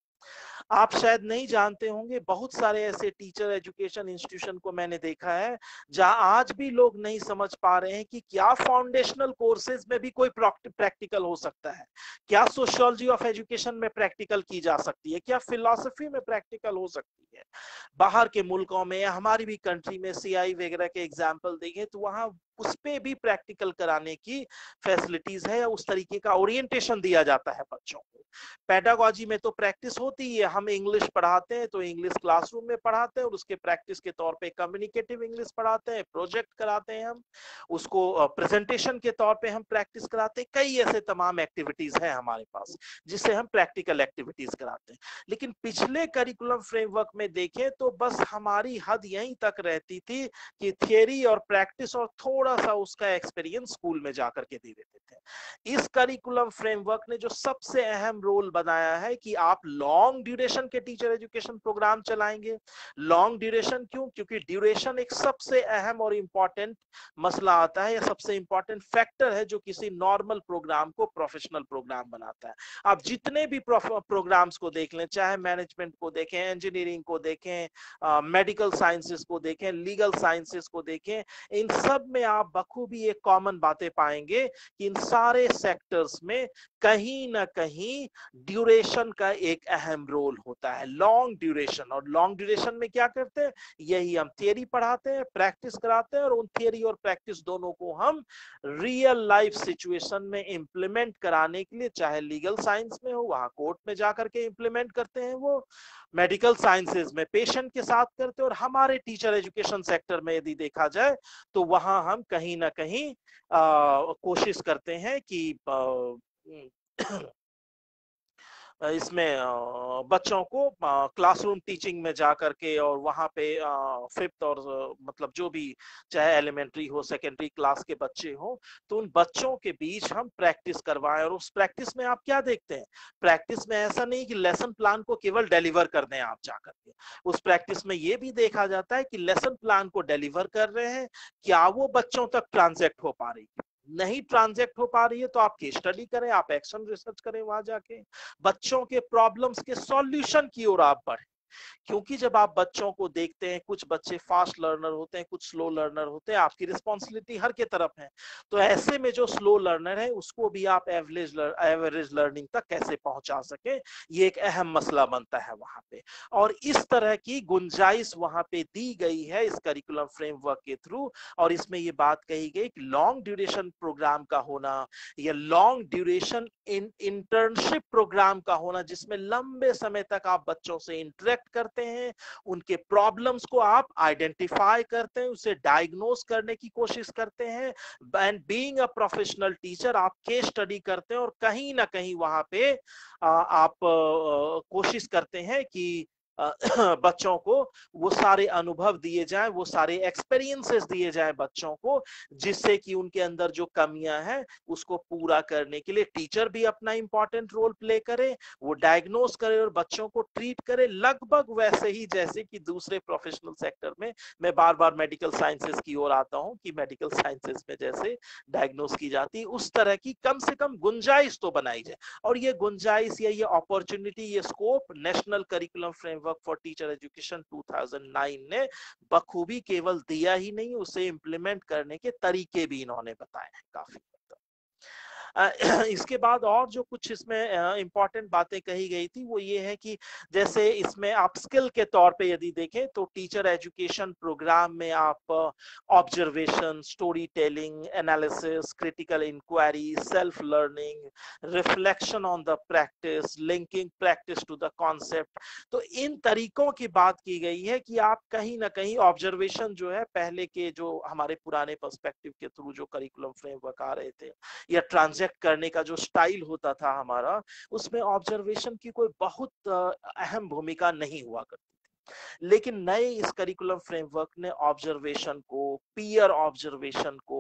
आप शायद नहीं जानते होंगे, बहुत सारे ऐसे टीचर एजुकेशन इंस्टीट्यूशन को मैंने देखा है जहां आज भी लोग नहीं समझ पा रहे हैं कि क्या फाउंडेशनल कोर्सेज में भी कोई प्रैक्टिकल हो सकता है, क्या सोशियोलॉजी ऑफ एजुकेशन में प्रैक्टिकल की जा सकती है, क्या फिलॉसफी में प्रैक्टिकल हो सकती है। बाहर के मुल्कों में, हमारी भी कंट्री में सीआई वगैरह के एग्जाम्पल देखें तो वहां उस पे भी प्रैक्टिकल कराने की फैसिलिटीज है, उस तरीके का ओरिएंटेशन दिया जाता है बच्चों को। पेडागोजी में तो प्रैक्टिस होती ही है, हम इंग्लिश पढ़ाते हैं तो इंग्लिश क्लासरूम में पढ़ाते हैं और उसके प्रैक्टिस के तौर पे कम्युनिकेटिव इंग्लिश पढ़ाते हैं, प्रोजेक्ट कराते हैं, हम उसको प्रेजेंटेशन के तौर पे हम प्रैक्टिस कराते हैं। कई ऐसे तमाम एक्टिविटीज हैं हमारे पास जिससे हम प्रैक्टिकल एक्टिविटीज कराते हैं। लेकिन पिछले करिकुलम फ्रेमवर्क में देखें तो बस हमारी हद यहीं तक रहती थी कि थियरी और प्रैक्टिस और थोड़ा सा उसका एक्सपीरियंस स्कूल में जाकर के दे देते थे। इस करिकुलम फ्रेमवर्क ने जो सबसे अहम रोल बनाया है कि आप लॉन्ग ड्यूरेशन के टीचर एजुकेशन प्रोग्राम चलाएंगे। लॉन्ग ड्यूरेशन क्यों? क्योंकि ड्यूरेशन एक सबसे अहम और इंपॉर्टेंट मसला आता है, या सबसे इंपॉर्टेंट फैक्टर है जो किसी नॉर्मल प्रोग्राम को प्रोफेशनल प्रोग्राम बनाता है। आप जितने भी प्रोग्राम्स को देख लें, चाहे मैनेजमेंट को देखें, इंजीनियरिंग को देखें, मेडिकल साइंसेस को देखें, लीगल साइंसेस को देखें, इन सब में आप बखूबी एक कॉमन बातें पाएंगे कि इन सारे सेक्टर्स में कहीं ना कहीं ड्यूरेशन का एक अहम रोल होता है, लॉन्ग ड्यूरेशन। और लॉन्ग ड्यूरेशन में क्या करते हैं? यही हम थियरी पढ़ाते हैं, प्रैक्टिस कराते हैं, और उन थियरी और प्रैक्टिस दोनों को हम रियल लाइफ सिचुएशन में इंप्लीमेंट कराने के लिए, चाहे लीगल साइंस में हो वहां कोर्ट में जाकर के इंप्लीमेंट करते हैं, वो मेडिकल साइंसेज में पेशेंट के साथ करते हैं, और हमारे टीचर एजुकेशन सेक्टर में यदि देखा जाए तो वहां हम कहीं ना कहीं कोशिश करते हैं कि इसमें बच्चों को क्लासरूम टीचिंग में जा करके और वहां पे फिफ्थ और मतलब जो भी, चाहे एलिमेंट्री हो, सेकेंडरी क्लास के बच्चे हो, तो उन बच्चों के बीच हम प्रैक्टिस करवाएं। और उस प्रैक्टिस में आप क्या देखते हैं? प्रैक्टिस में ऐसा नहीं कि लेसन प्लान को केवल डिलीवर कर दें आप जाकर के, उस प्रैक्टिस में ये भी देखा जाता है कि लेसन प्लान को डिलीवर कर रहे हैं, क्या वो बच्चों तक ट्रांजैक्ट हो पा रही है। नहीं ट्रांजैक्ट हो पा रही है तो आप केस स्टडी करें, आप एक्शन रिसर्च करें, वहां जाके बच्चों के प्रॉब्लम्स के सॉल्यूशन की ओर आप बढ़े। क्योंकि जब आप बच्चों को देखते हैं, कुछ बच्चे फास्ट लर्नर होते हैं, कुछ स्लो लर्नर होते हैं, आपकी रिस्पॉन्सिबिलिटी हर के तरफ है। तो ऐसे में जो स्लो लर्नर है उसको भी आप एवरेज लर्निंग तक कैसे पहुंचा सके, ये एक अहम मसला बनता है वहां पे। और इस तरह की गुंजाइश वहां पे दी गई है इस करिकुलम फ्रेमवर्क के थ्रू। और इसमें ये बात कही गई कि लॉन्ग ड्यूरेशन प्रोग्राम का होना, या लॉन्ग ड्यूरेशन इंटर्नशिप प्रोग्राम का होना, जिसमें लंबे समय तक आप बच्चों से इंटरेक्ट करते हैं, उनके प्रॉब्लम्स को आप आइडेंटिफाई करते हैं, उसे डायग्नोस करने की कोशिश करते हैं, and being a professional teacher आप केस स्टडी करते हैं, और कहीं ना कहीं वहां पे आप कोशिश करते हैं कि बच्चों को वो सारे अनुभव दिए जाए, वो सारे एक्सपीरियंसेस दिए जाए बच्चों को, जिससे कि उनके अंदर जो कमियां हैं उसको पूरा करने के लिए टीचर भी अपना इंपॉर्टेंट रोल प्ले करे, वो डायग्नोस करे और बच्चों को ट्रीट करे, लगभग वैसे ही जैसे कि दूसरे प्रोफेशनल सेक्टर में। मैं बार बार मेडिकल साइंसेस की ओर आता हूं कि मेडिकल साइंसेस में जैसे डायग्नोस की जाती है, उस तरह की कम से कम गुंजाइश तो बनाई जाए। और ये गुंजाइश या ये अपॉर्चुनिटी, ये scope national curriculum framework for teacher education 2009 ने बखूबी केवल दिया ही नहीं, उसे इम्प्लीमेंट करने के तरीके भी इन्होंने बताए हैं काफी। इसके बाद और जो कुछ इसमें इंपॉर्टेंट बातें कही गई थी वो ये है कि जैसे इसमें आप स्किल के तौर पे यदि देखें तो टीचर एजुकेशन प्रोग्राम में आप observation, story telling, analysis, critical inquiry, self learning, reflection on the practice, linking practice to the concept, तो इन तरीकों की बात की गई है कि आप कहीं ना कहीं ऑब्जर्वेशन जो है, पहले के जो हमारे पुराने पर्सपेक्टिव के थ्रू जो करिकुलम फ्रेमवर्क आ रहे थे या ट्रांजेक्ट करने का जो स्टाइल होता था हमारा, उसमें ऑब्जर्वेशन की कोई बहुत अहम भूमिका नहीं हुआ करती। लेकिन नए इस करिकुलम फ्रेमवर्क ने ऑब्जर्वेशन को, पीयर ऑब्जर्वेशन को,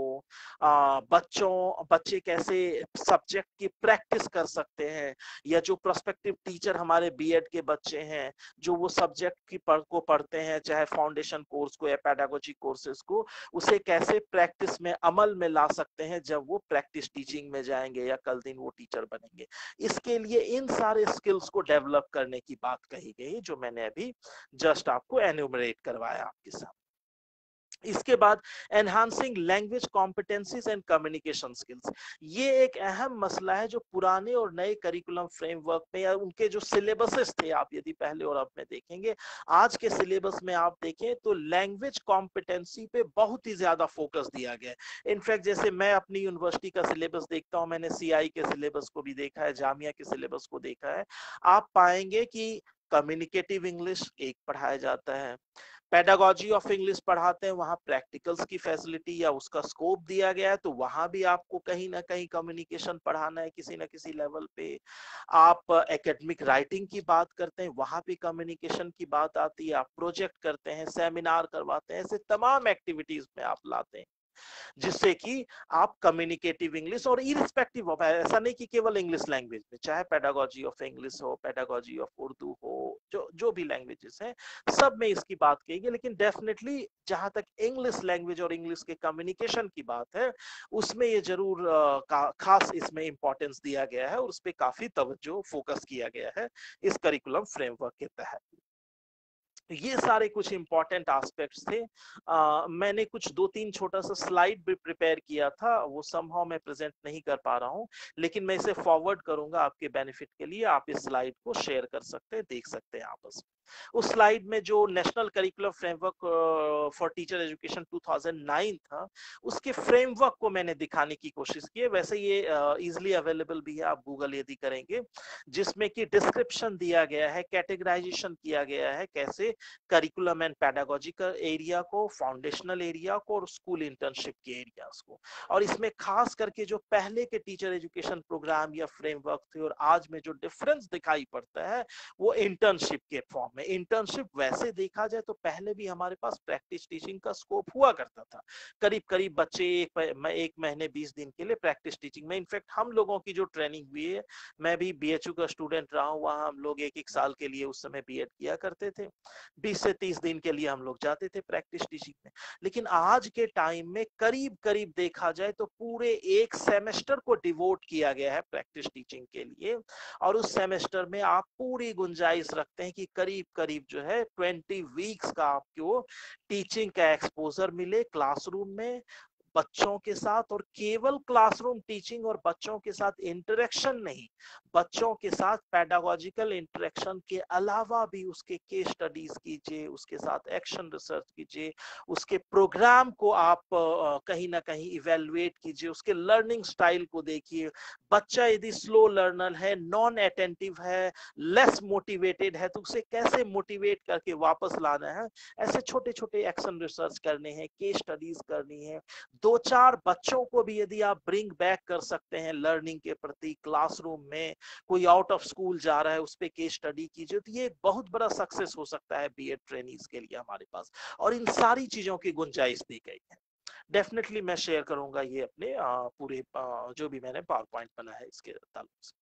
बच्चे कैसे सब्जेक्ट की प्रैक्टिस कर सकते हैं, या जो प्रोस्पेक्टिव टीचर हमारे बीएड के बच्चे हैं जो वो सब्जेक्ट की को पढ़ते हैं, चाहे फाउंडेशन कोर्स को या पेडागोजी कोर्सेज को, उसे कैसे प्रैक्टिस में अमल में ला सकते हैं जब वो प्रैक्टिस टीचिंग में जाएंगे या कल दिन वो टीचर बनेंगे। इसके लिए इन सारे स्किल्स को डेवलप करने की बात कही गई जो मैंने अभी जस्ट आपको एन्यूमरेट करवाया आपके साथ। इसके बाद enhancing language competencies and communication skills, ये एक अहम मसला है जो पुराने और नए करिकुलम फ्रेमवर्क में या उनके जो सिलेबसेस थे, आप यदि पहले और अब में देखेंगे, आज के सिलेबस में आप देखें तो लैंग्वेज कॉम्पिटेंसी पे बहुत ही ज्यादा फोकस दिया गया है। इनफैक्ट जैसे मैं अपनी यूनिवर्सिटी का सिलेबस देखता हूं, मैंने सीआई के सिलेबस को भी देखा है, जामिया के सिलेबस को देखा है, आप पाएंगे कि कम्युनिकेटिव इंग्लिश एक पढ़ाया जाता है, पेडागोजी ऑफ इंग्लिश पढ़ाते हैं, वहां प्रैक्टिकल्स की फैसिलिटी या उसका स्कोप दिया गया है, तो वहां भी आपको कहीं ना कहीं कम्युनिकेशन पढ़ाना है किसी ना किसी लेवल पे। आप एकेडमिक राइटिंग की बात करते हैं, वहां भी कम्युनिकेशन की बात आती है, आप प्रोजेक्ट करते हैं, सेमिनार करवाते हैं, ऐसे तमाम एक्टिविटीज में आप लाते हैं जिससे कि आप कम्युनिकेटिव इंग्लिश, और इरिस्पेक्टिव ऑफ, ऐसा नहीं कि केवल इंग्लिश लैंग्वेज में, चाहे पेडागोजी ऑफ इंग्लिश हो, पेडागोजी ऑफ उर्दू हो, जो भी लैंग्वेजेस हैं सब में इसकी बात कही, लेकिन डेफिनेटली जहां तक इंग्लिश लैंग्वेज और इंग्लिश के कम्युनिकेशन की बात है उसमें ये जरूर खास इसमें इंपॉर्टेंस दिया गया है और उस पर काफी तवज्जो फोकस किया गया है इस करिकुलम फ्रेमवर्क के तहत। ये सारे कुछ इंपॉर्टेंट एस्पेक्ट्स थे। मैंने कुछ 2-3 छोटा सा स्लाइड भी प्रिपेयर किया था, वो समहाउ मैं प्रेजेंट नहीं कर पा रहा हूँ, लेकिन मैं इसे फॉरवर्ड करूंगा आपके बेनिफिट के लिए, आप इस स्लाइड को शेयर कर सकते हैं, देख सकते हैं आपस में। उस स्लाइड में जो national curriculum framework for teacher education 2009 था, उसके फ्रेमवर्क को मैंने दिखाने की कोशिश की है। वैसे ये इजिली अवेलेबल भी है, आप गूगल यदि करेंगे, जिसमें कि डिस्क्रिप्शन दिया गया है, कैटेगराइजेशन किया गया है कैसे करिकुलम एंड पेडागोजिकल एरिया को, फाउंडेशनल एरिया को और स्कूल इंटर्नशिप के एरियाज को। और इसमें खास करके जो पहले के टीचर एजुकेशन प्रोग्राम या फ्रेमवर्क थे और आज में जो डिफरेंस दिखाई पड़ता है वो इंटर्नशिप के फॉर्म में। इंटर्नशिप वैसे देखा जाए तो पहले भी हमारे पास प्रैक्टिस टीचिंग का स्कोप हुआ करता था, करीब करीब बच्चे एक महीने 20 दिन के लिए प्रैक्टिस टीचिंग में, इनफैक्ट हम लोगों की जो ट्रेनिंग हुई है, मैं भी बीएचयू का स्टूडेंट रहा हूँ, वहां हम लोग एक साल के लिए उस समय बीएड किया करते थे, 20 से 30 दिन के लिए हम लोग जाते थे प्रैक्टिस टीचिंग में। लेकिन आज के टाइम में करीब करीब देखा जाए तो पूरे एक सेमेस्टर को डिवोट किया गया है प्रैक्टिस टीचिंग के लिए, और उस सेमेस्टर में आप पूरी गुंजाइश रखते हैं कि करीब करीब जो है 20 वीक्स का आपको टीचिंग का एक्सपोजर मिले क्लासरूम में बच्चों के साथ, और केवल क्लासरूम टीचिंग और बच्चों के साथ इंटरेक्शन नहीं, बच्चों के साथ पेडागोजिकल इंटरेक्शन के अलावा भी उसके केस स्टडीज कीजिए, उसके साथ एक्शन रिसर्च कीजिए, उसके प्रोग्राम को आप कहीं ना कहीं इवेलुएट कीजिए, उसके लर्निंग स्टाइल को देखिए। बच्चा यदि स्लो लर्नर है, नॉन अटेंटिव है, लेस मोटिवेटेड है, तो उसे कैसे मोटिवेट करके वापस लाना है, ऐसे छोटे छोटे एक्शन रिसर्च करने हैं, केस स्टडीज करनी है, दो चार बच्चों को भी यदि आप ब्रिंग बैक कर सकते हैं लर्निंग के प्रति, क्लासरूम में कोई आउट ऑफ स्कूल जा रहा है उस पर केस स्टडी कीजिए, तो ये एक बहुत बड़ा सक्सेस हो सकता है बीएड ट्रेनीज के लिए हमारे पास। और इन सारी चीजों की गुंजाइश दी गई है। डेफिनेटली मैं शेयर करूंगा ये अपने पूरे जो भी मैंने पावर पॉइंट बना है इसके ताल्लुक से।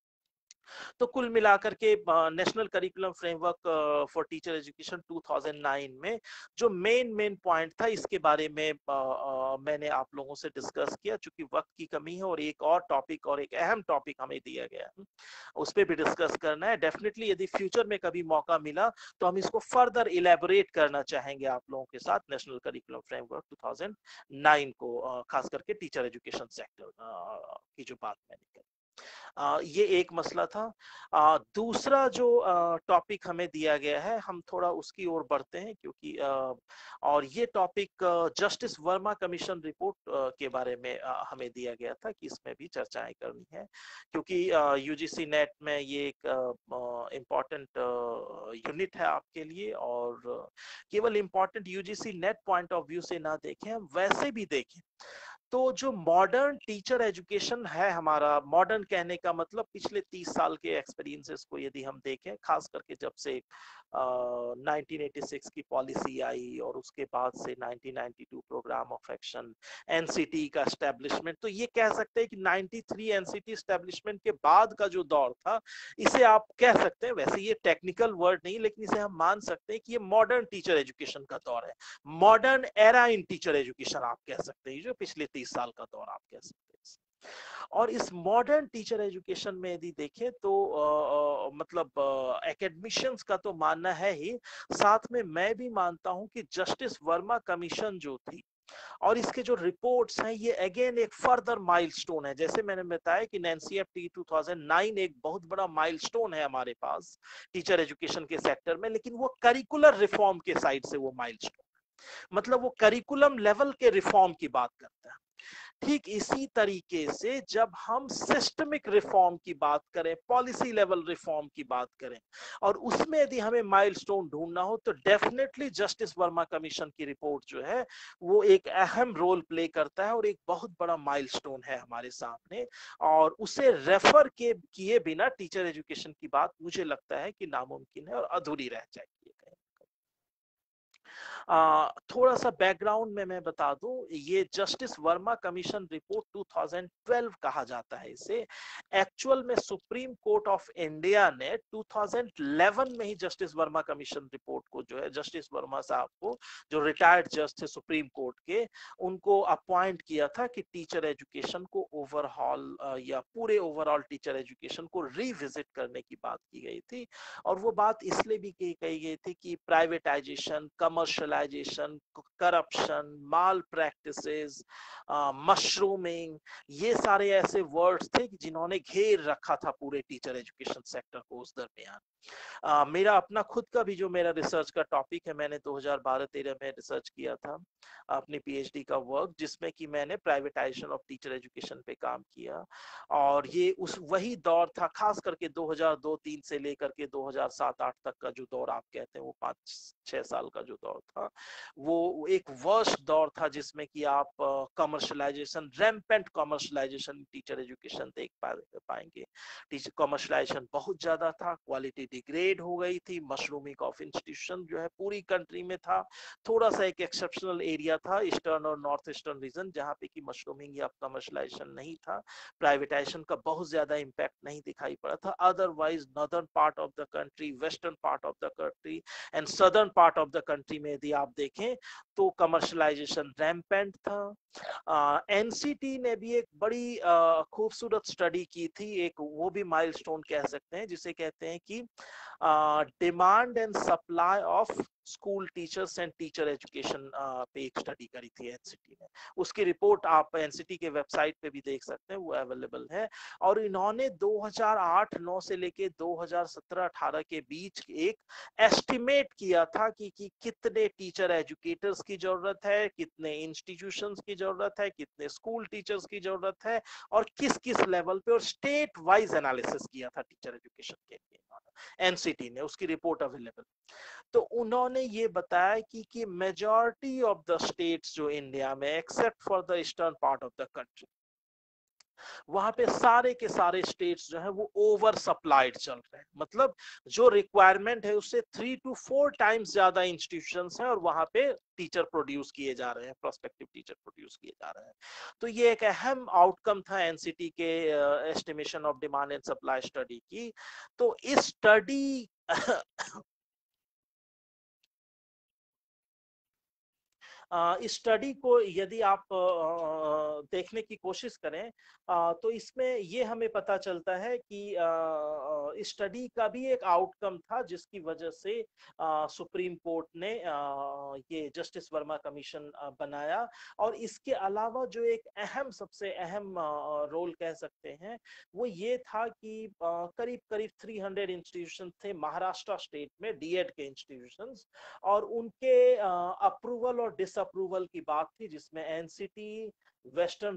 तो कुल मिलाकर के national curriculum framework for teacher education 2009 में जो मेन पॉइंट था इसके बारे में मैंने आप लोगों से डिस्कस किया। चूंकि वक्त की कमी है और एक और टॉपिक और एक अहम टॉपिक हमें दिया गया है, उस पर भी डिस्कस करना है। डेफिनेटली यदि फ्यूचर में कभी मौका मिला तो हम इसको फर्दर इलेबोरेट करना चाहेंगे आप लोगों के साथ, नेशनल करिकुलम फ्रेमवर्क 2009 को, खास करके टीचर एजुकेशन सेक्टर की जो बात मैंने करी। ये एक मसला था। दूसरा जो टॉपिक हमें दिया गया है हम थोड़ा उसकी ओर बढ़ते हैं, क्योंकि और ये topic justice Verma commission report के बारे में हमें दिया गया था कि इसमें भी चर्चाएं करनी है, क्योंकि यूजीसी नेट में ये एक इम्पॉर्टेंट यूनिट है आपके लिए। और केवल important UGC NET point of view से ना देखें, हम वैसे भी देखें तो जो मॉडर्न टीचर एजुकेशन है हमारा, मॉडर्न कहने का मतलब पिछले 30 साल के एक्सपीरियंसेस को यदि हम देखें, खास करके जब से 1986 की पॉलिसी आई और उसके बाद से 1992 प्रोग्राम ऑफ एक्शन, एनसीटी का एस्टेब्लिशमेंट, तो ये कह सकते हैं कि 93 एनसीटी एस्टेब्लिशमेंट के बाद का जो दौर था, इसे आप कह सकते हैं, वैसे ये टेक्निकल वर्ड नहीं लेकिन इसे हम मान सकते हैं कि ये मॉडर्न टीचर एजुकेशन का दौर है, modern era in teacher education आप कह सकते हैं, जो पिछले 30 साल का दौर आप कह सकते हैं। और इस मॉडर्न टीचर एजुकेशन में यदि देखें तो मतलब एकेडमिशियंस का तो मानना है ही, साथ में मैं भी मानता हूं कि जस्टिस वर्मा कमीशन जो थी और इसके जो रिपोर्ट्स हैं, ये अगेन एक फर्दर माइलस्टोन है। जैसे मैंने बताया कि एनसीएफटी 2009 एक बहुत बड़ा माइलस्टोन है हमारे पास टीचर एजुकेशन के सेक्टर में, लेकिन वो करिकुलर रिफॉर्म के साइड से वो माइलस्टोन, मतलब वो करिकुलम लेवल के रिफॉर्म की बात करता है। ठीक इसी तरीके से जब हम सिस्टमिक रिफॉर्म की बात करें, पॉलिसी लेवल रिफॉर्म की बात करें, और उसमें यदि हमें माइलस्टोन ढूंढना हो तो डेफिनेटली जस्टिस वर्मा कमीशन की रिपोर्ट जो है वो एक अहम रोल प्ले करता है और एक बहुत बड़ा माइलस्टोन है हमारे सामने। और उसे रेफर किए बिना टीचर एजुकेशन की बात मुझे लगता है कि नामुमकिन है और अधूरी रह जाएगी। थोड़ा सा बैकग्राउंड में मैं बता दूं, ये जस्टिस वर्मा कमीशन रिपोर्ट 2012 कहा जाता है इसे। एक्चुअल में सुप्रीम कोर्ट ऑफ इंडिया ने 2011 में ही जस्टिस वर्मा कमीशन रिपोर्ट को जो है, जस्टिस वर्मा साहब को जो रिटायर्ड जज थे सुप्रीम कोर्ट के, उनको अपॉइंट किया था कि टीचर एजुकेशन को ओवरहॉल या पूरे ओवरऑल टीचर एजुकेशन को रिविजिट करने की बात की गई थी। और वो बात इसलिए भी कही गई थी कि privatisation, commercialisation, corruption, malpractices, mushrooming, ये सारे ऐसे वर्ड्स थे जिन्होंने घेर रखा था पूरे टीचर एजुकेशन सेक्टर को उस दरमियान। मेरा अपना खुद का भी जो मेरा रिसर्च का टॉपिक है, मैंने 2012-13 में रिसर्च किया था अपनी पीएचडी का वर्क, जिसमें कि मैंने प्राइवेटाइजेशन ऑफ टीचर एजुकेशन पे काम किया। और ये उस वही दौर था, खास करके 2002-03 से लेकर के 2007-08 तक का जो दौर आप कहते हैं, वो 5-6 साल का जो दौर था, वो एक वर्स्ट दौर था जिसमें कि आप commercialisation, rampant commercialisation teacher education देख पाएंगे। टीचर कमर्शलाइजेशन बहुत ज्यादा था, क्वालिटी डिग्रेड हो गई थी, मशरूमिंग ऑफ इंस्टीट्यूशन जो है पूरी कंट्री में था। थोड़ा सा एक एक्सेप्शनल एरिया था ईस्टर्न और नॉर्थ ईस्टर्न रीजन, जहाँ पे कि मशरूमिंग या कमर्शलाइजेशन नहीं था, प्राइवेटाइजेशन का बहुत ज्यादा इम्पैक्ट नहीं दिखाई पड़ा था। Otherwise northern part of the country, western part of the country and southern part of the country में यदि आप देखें तो कमर्शलाइजेशन रैम्पेंट था। एनसीटी ने भी एक बड़ी खूबसूरत स्टडी की थी, एक वो भी माइलस्टोन कह सकते हैं, जिसे कहते हैं कि demand and supply of school teachers and teacher education पे एक स्टडी करी थी एनसीटी ने। उसकी रिपोर्ट आप एनसीटी के वेबसाइट पे भी देख सकते हैं, वो अवेलेबल है। और इन्होंने 2008-09 से लेके 2017-18 के बीच एक एस्टिमेट किया था कि कितने टीचर एजुकेटर्स की जरूरत है, कितने इंस्टीट्यूशंस की जरूरत है, कितने स्कूल टीचर्स की जरूरत है, और किस किस लेवल पे, और स्टेट वाइज एनालिसिस किया था टीचर एजुकेशन के लिए। एनसीटी ने, उसकी रिपोर्ट अवेलेबल। तो उन्होंने ये बताया कि मेजॉरिटी ऑफ द स्टेट्स जो इंडिया में, except for the eastern part of the country, वहां पे सारे के सारे स्टेट्स जो है वो ओवर सप्लाइड चल रहे हैं। मतलब जो रिक्वायरमेंट है उससे 3 to 4 टाइम्स ज्यादा इंस्टीट्यूशंस हैं और वहां पे टीचर प्रोड्यूस किए जा रहे हैं, प्रोस्पेक्टिव टीचर प्रोड्यूस किए जा रहे हैं। तो ये एक अहम आउटकम था एनसीटी के estimation of demand and supply study की। तो इस स्टडी इस स्टडी को यदि आप देखने की कोशिश करें तो इसमें ये हमें पता चलता है कि इस स्टडी का भी एक आउटकम था जिसकी वजह से सुप्रीम कोर्ट ने ये जस्टिस वर्मा कमीशन बनाया। और इसके अलावा जो एक अहम, सबसे अहम रोल कह सकते हैं वो ये था कि करीब करीब 300 इंस्टीट्यूशन थे महाराष्ट्र स्टेट में, डीएड के इंस्टीट्यूशंस, और उनके अप्रूवल और डिसअप्रूवल की बात थी, जिसमें NCT, western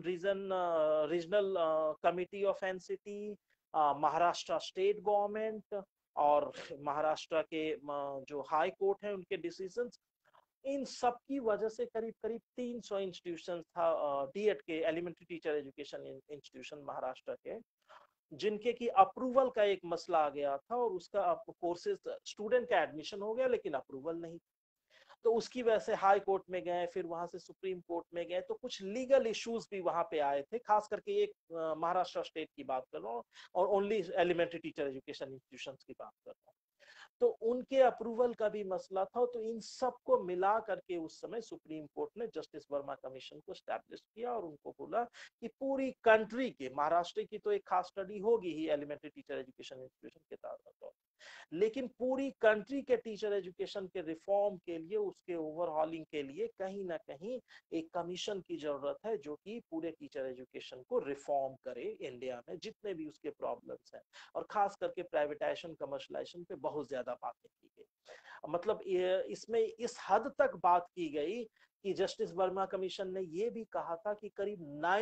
regional committee of NCT, Maharashtra state government और महाराष्ट्र के जो हाई कोर्ट है उनके डिसीजंस, इन सब की वजह से करीब करीब 300 इंस्टीट्यूशन था डीएड के, elementary teacher education institution Maharashtra के, जिनके की अप्रूवल का एक मसला आ गया था और उसका कोर्सेज, स्टूडेंट का एडमिशन हो गया लेकिन अप्रूवल नहीं। तो उसकी वजह से हाई कोर्ट में गए, फिर वहां से सुप्रीम कोर्ट में गए, तो कुछ लीगल इश्यूज भी वहां पे आए थे, खास करके एक महाराष्ट्र स्टेट की बात कर रहा हूँ और only elementary teacher education institutions की बात कर रहा हूँ। तो उनके अप्रूवल का भी मसला था। तो इन सब को मिला करके उस समय सुप्रीम कोर्ट ने जस्टिस वर्मा कमीशन को स्टैब्लिश किया और उनको बोला कि पूरी कंट्री के, महाराष्ट्र की तो एक खास स्टडी होगी ही एलिमेंट्री टीचर एजुकेशन इंस्टीट्यूशन के तौर, लेकिन पूरी कंट्री के टीचर एजुकेशन के रिफॉर्म के लिए, उसके ओवरहॉलिंग के लिए कहीं ना कहीं एक कमीशन की जरूरत है जो कि पूरे टीचर एजुकेशन को रिफॉर्म करे इंडिया में, जितने भी उसके प्रॉब्लम्स हैं। और खास करके प्राइवेटाइजेशन, कमर्शलाइजेशन पे बहुत ज्यादा बातें की गई। मतलब इसमें इस हद तक बात की गई कि जस्टिस वर्मा कमीशन ने यह भी कहा था कि करीब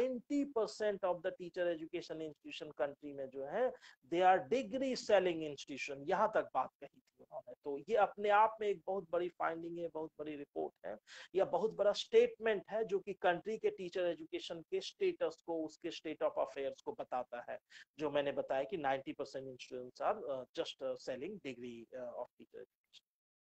90% of the teacher education institution country में जो है they are degree selling institution, यहां तक बात कही थी उन्होंने। तो ये अपने आप में एक बहुत बड़ी फाइंडिंग है, बहुत बड़ी रिपोर्ट है, या बहुत बड़ा स्टेटमेंट है जो कि कंट्री के टीचर एजुकेशन के स्टेटस को, उसके स्टेट ऑफ अफेयर्स को बताता है। जो मैंने बताया कि 90% institutions are just selling degree of teacher education.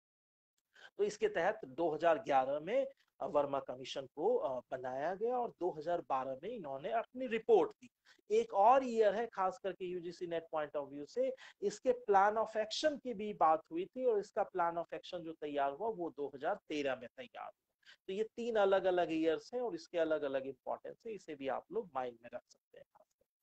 तो इसके तहत 2011 में वर्मा कमीशन को बनाया गया और 2012 में इन्होंने अपनी रिपोर्ट दी। एक और ईयर है खास करके UGC NET point of view से, इसके प्लान ऑफ एक्शन की भी बात हुई थी और इसका प्लान ऑफ एक्शन जो तैयार हुआ वो 2013 में तैयार हुआ। तो ये 3 अलग अलग ईयर्स हैं और इसके अलग अलग इंपॉर्टेंस है, इसे भी आप लोग माइंड में रख सकते हैं।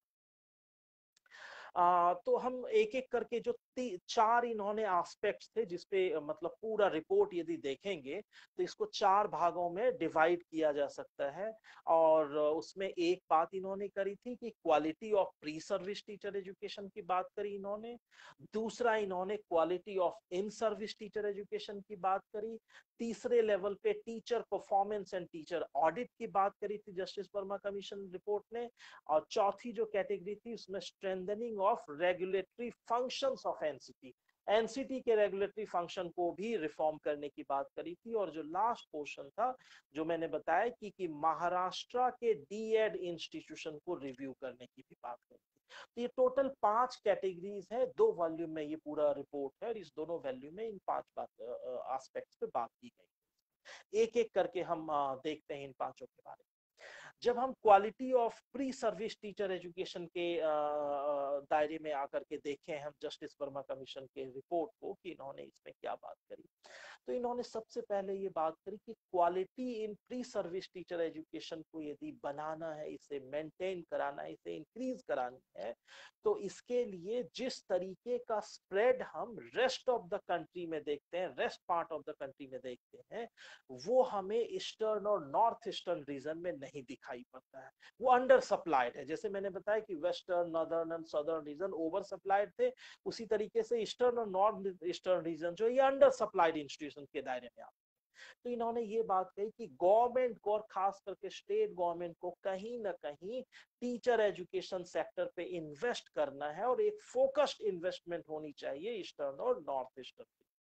तो हम एक एक करके जो 4 इन्होंने एस्पेक्ट्स थे जिसपे मतलब पूरा रिपोर्ट यदि देखेंगे तो इसको 4 भागों में डिवाइड किया जा सकता है। और उसमें एक बात इन्होंने करी थी कि quality of pre service teacher education की बात करी इन्होंने। दूसरा, इन्होंने quality of in service teacher education की बात करी। तीसरे लेवल पे teacher performance and teacher audit की बात करी थी जस्टिस वर्मा कमीशन रिपोर्ट ने। और चौथी जो कैटेगरी थी उसमें strengthening of regulatory functions of NCT, NCT के रेगुलेटरी फंक्शन को भी रिफॉर्म करने की बात करी थी। और जो लास्ट पोर्शन था जो मैंने बताया कि महाराष्ट्र के डीएड इंस्टीट्यूशन को रिव्यू करने की भी बात करी थी। तो ये टोटल 5 कैटेगरीज है, 2 वॉल्यूम में ये पूरा रिपोर्ट है और इस दोनों वॉल्यूम में इन 5 बात एस्पेक्ट्स पे बात की गई। एक एक करके हम देखते हैं इन पांचों के बारे में। जब हम quality of pre service teacher education के दायरे में आकर के देखें हम जस्टिस वर्मा कमीशन के रिपोर्ट को कि इन्होंने इसमें क्या बात करी, तो इन्होंने सबसे पहले ये बात करी कि quality in pre service teacher education को यदि बनाना है, इसे मेंटेन कराना है, इसे इंक्रीज करानी है, तो इसके लिए जिस तरीके का स्प्रेड हम रेस्ट ऑफ द कंट्री में देखते हैं, rest part of the country में देखते हैं, वो हमें ईस्टर्न और नॉर्थ ईस्टर्न रीजन में नहीं दिखाई पड़ता है। वो अंडर सप्लाइड है। जैसे मैंने बताया कि western, northern and southern region oversupplied थे, उसी तरीके से ईस्टर्न और नॉर्थ ईस्टर्न रीजन जो ये अंडर सप्लाइड इंस्टीट्यूशन के दायरे में आते हैं। तो इन्होंने ये बात कही कि गवर्नमेंट को और खास करके स्टेट गवर्नमेंट को कहीं ना कहीं टीचर एजुकेशन सेक्टर पे इन्वेस्ट करना है और एक फोकस्ड इन्वेस्टमेंट होनी चाहिए ईस्टर्न और नॉर्थ ईस्टर्न।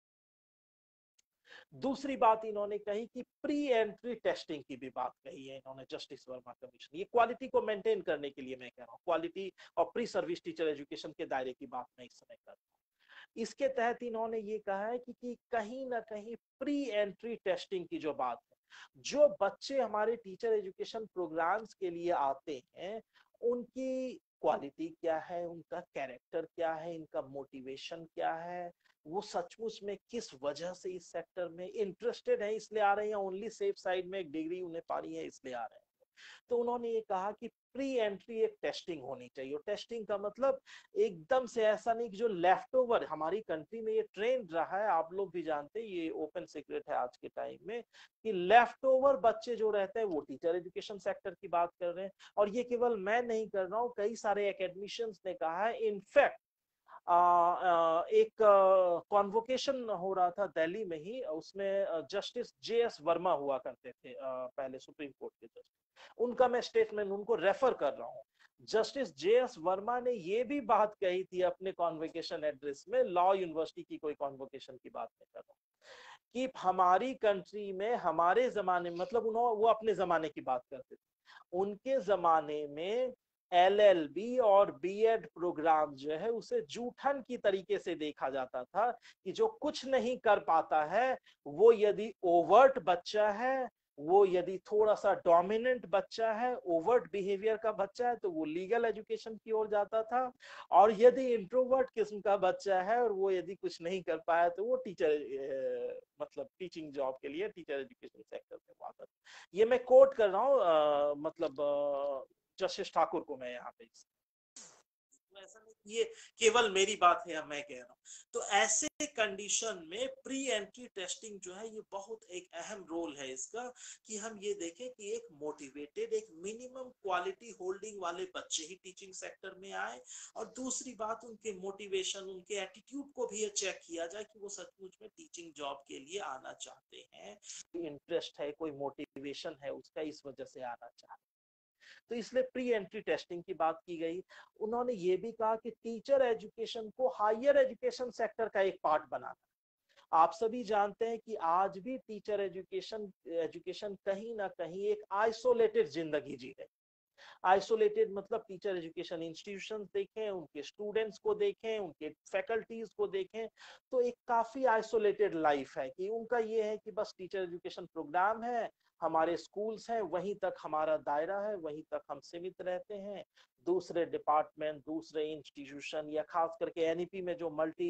दूसरी बात इन्होंने कही कि प्री एंट्री टेस्टिंग की भी बात कही है इन्होंने, जस्टिस वर्मा कमीशन। ये क्वालिटी को मेंटेन करने के लिए मैं कह रहा हूँ, क्वालिटी और प्री सर्विस टीचर एजुकेशन के दायरे की बात मैं इस समय कर रहा हूँ। इसके तहत इन्होंने ये कहा है कि कहीं ना कहीं प्री एंट्री टेस्टिंग की जो बात है, जो बच्चे हमारे टीचर एजुकेशन प्रोग्राम्स के लिए आते हैं उनकी क्वालिटी क्या है, उनका कैरेक्टर क्या है, इनका मोटिवेशन क्या है, वो सचमुच में किस वजह से इस सेक्टर में इंटरेस्टेड है इसलिए आ रहे हैं, ओनली सेफ साइड में एक डिग्री उन्हें पानी है इसलिए आ रहे हैं। तो उन्होंने ये कहा कि प्री एंट्री एक टेस्टिंग होनी चाहिए। टेस्टिंग का मतलब एकदम से ऐसा नहीं कि जो लेफ्ट ओवर हमारी कंट्री में ये ट्रेंड रहा है, आप लोग भी जानते हैं, ये ओपन सीक्रेट है आज के टाइम में, कि लेफ्ट ओवर बच्चे जो रहते हैं वो टीचर एजुकेशन सेक्टर की बात कर रहे हैं। और ये केवल मैं नहीं कर रहा हूँ, कई सारे एकेडमिशियंस ने कहा है। इनफैक्ट एक कॉन्वोकेशन हो रहा था दिल्ली में ही, उसमें जस्टिस JS वर्मा हुआ करते थे पहले सुप्रीम कोर्ट के जस्टिस, उनका मैं स्टेटमेंट उनको रेफर कर रहा हूँ। जस्टिस JS वर्मा ने ये भी बात कही थी अपने कॉन्वोकेशन एड्रेस में, लॉ यूनिवर्सिटी की कोई कॉन्वोकेशन की बात नहीं कर रहा हूँ, कि हमारी कंट्री में हमारे जमाने में, मतलब उन्होंने वो अपने जमाने की बात करते थे, उनके जमाने में LLB और BEd प्रोग्राम जो है उसे जूठन की तरीके से देखा जाता था, कि जो कुछ नहीं कर पाता है वो यदि ओवर्ट बच्चा है, वो यदि थोड़ा सा डोमिनेंट बच्चा है, ओवर्ट बिहेवियर का बच्चा है, तो वो लीगल एजुकेशन की ओर जाता था। और यदि इंट्रोवर्ट किस्म का बच्चा है और वो यदि कुछ नहीं कर पाया तो वो टीचर मतलब टीचिंग जॉब के लिए टीचर एजुकेशन सेक्टर में आता था। ये मैं कोट कर रहा हूँ मतलब जस्टिस ठाकुर को मैं यहाँ पे, ऐसा नहीं ये केवल मेरी बात है या मैं कह रहा हूँ। तो ऐसे कंडीशन में प्री एंट्री टेस्टिंग जो है ये बहुत एक अहम रोल है इसका, कि हम ये देखें कि एक मोटिवेटेड, एक मिनिमम क्वालिटी होल्डिंग वाले बच्चे ही टीचिंग सेक्टर में आए, और दूसरी बात उनके मोटिवेशन, उनके एटीट्यूड को भी चेक किया जाए कि वो सचमुच में टीचिंग जॉब के लिए आना चाहते हैं, इंटरेस्ट है, कोई मोटिवेशन है उसका, इस वजह से आना चाहते हैं। तो इसलिए प्री एंट्री टेस्टिंग की बात की गई। उन्होंने ये भी कहा कि टीचर एजुकेशन को हायर एजुकेशन सेक्टर का एक पार्ट बनाना। आप सभी जानते हैं कि आज भी टीचर एजुकेशन एजुकेशन कहीं ना कहीं एक आइसोलेटेड जिंदगी जी रही। आइसोलेटेड मतलब टीचर एजुकेशन इंस्टीट्यूशन देखें, उनके स्टूडेंट्स को देखें, उनके फैकल्टीज को देखें, तो एक काफी आइसोलेटेड लाइफ है, कि उनका ये है कि बस टीचर एजुकेशन प्रोग्राम है, हमारे स्कूल्स हैं, वहीं तक हमारा दायरा है, वहीं तक हम सीमित रहते हैं। दूसरे डिपार्टमेंट, दूसरे इंस्टीट्यूशन, या खास करके NEP में जो मल्टी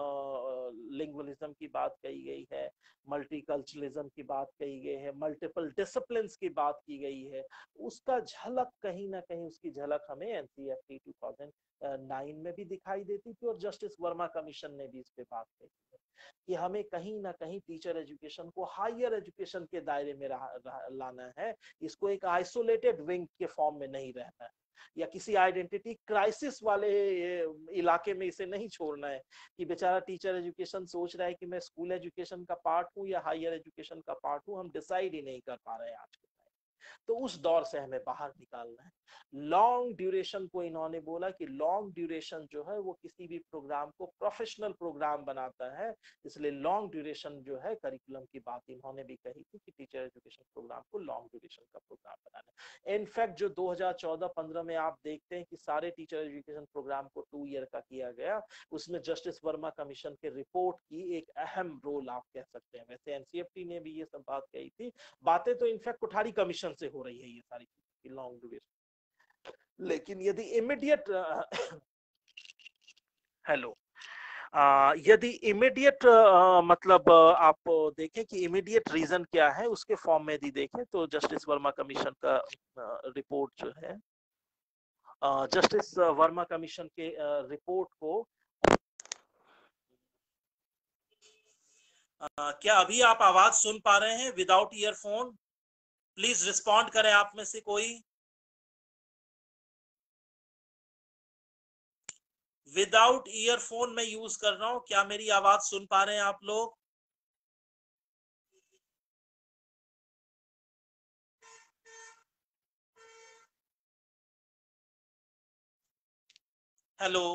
लिंगुअलिज्म की बात कही गई है, मल्टीकल्चरलिज्म की बात कही गई है, मल्टीपल डिसिप्लिन की बात की गई है, उसका झलक कहीं ना कहीं, उसकी झलक हमें NCERT 2009 में भी दिखाई देती थी, और जस्टिस वर्मा कमीशन ने भी इस पे बात कही है कि हमें कहीं ना कहीं टीचर एजुकेशन को हायर एजुकेशन के दायरे में लाना है, इसको एक आइसोलेटेड विंग के फॉर्म में नहीं रहना है, या किसी आइडेंटिटी क्राइसिस वाले इलाके में इसे नहीं छोड़ना है, कि बेचारा टीचर एजुकेशन सोच रहा है कि मैं स्कूल एजुकेशन का पार्ट हूँ या हायर एजुकेशन का पार्ट हूँ, हम डिसाइड ही नहीं कर पा रहे हैं आज के। तो उस दौर से हमें बाहर निकालना है। लॉन्ग ड्यूरेशन को इन्होंने बोला कि लॉन्ग ड्यूरेशन जो है वो किसी भी प्रोग्राम को प्रोफेशनल प्रोग्राम बनाता है, इसलिए लॉन्ग ड्यूरेशन जो है करिकुलम की बात इन्होंने भी कही थी कि टीचर एजुकेशन प्रोग्राम को लॉन्ग ड्यूरेशन का प्रोग्राम बनाना है। इनफैक्ट जो 2014-15 में आप देखते हैं कि सारे टीचर एजुकेशन प्रोग्राम को 2 ईयर का किया गया, उसमें जस्टिस वर्मा कमीशन के रिपोर्ट की एक अहम रोल आप कह सकते हैं। वैसे NCERT ने भी ये सब बात कही थी, बातें तो इनफैक्ट कोठारी कमीशन से हो रही है ये सारी चीजें, लॉन्ग ड्यूरेशन। लेकिन यदि इमीडिएट हेलो यदि इमीडिएट मतलब आप देखें कि इमीडिएट रीजन क्या है, उसके फॉर्म में यदि देखें तो जस्टिस वर्मा कमीशन का रिपोर्ट जो है, जस्टिस वर्मा कमीशन के रिपोर्ट को क्या अभी आप आवाज सुन पा रहे हैं विदाउट ईयरफोन? प्लीज रिस्पॉन्ड करें आप में से कोई। विदाउट ईयरफोन मैं यूज कर रहा हूं, क्या मेरी आवाज सुन पा रहे हैं आप लोग? हेलो,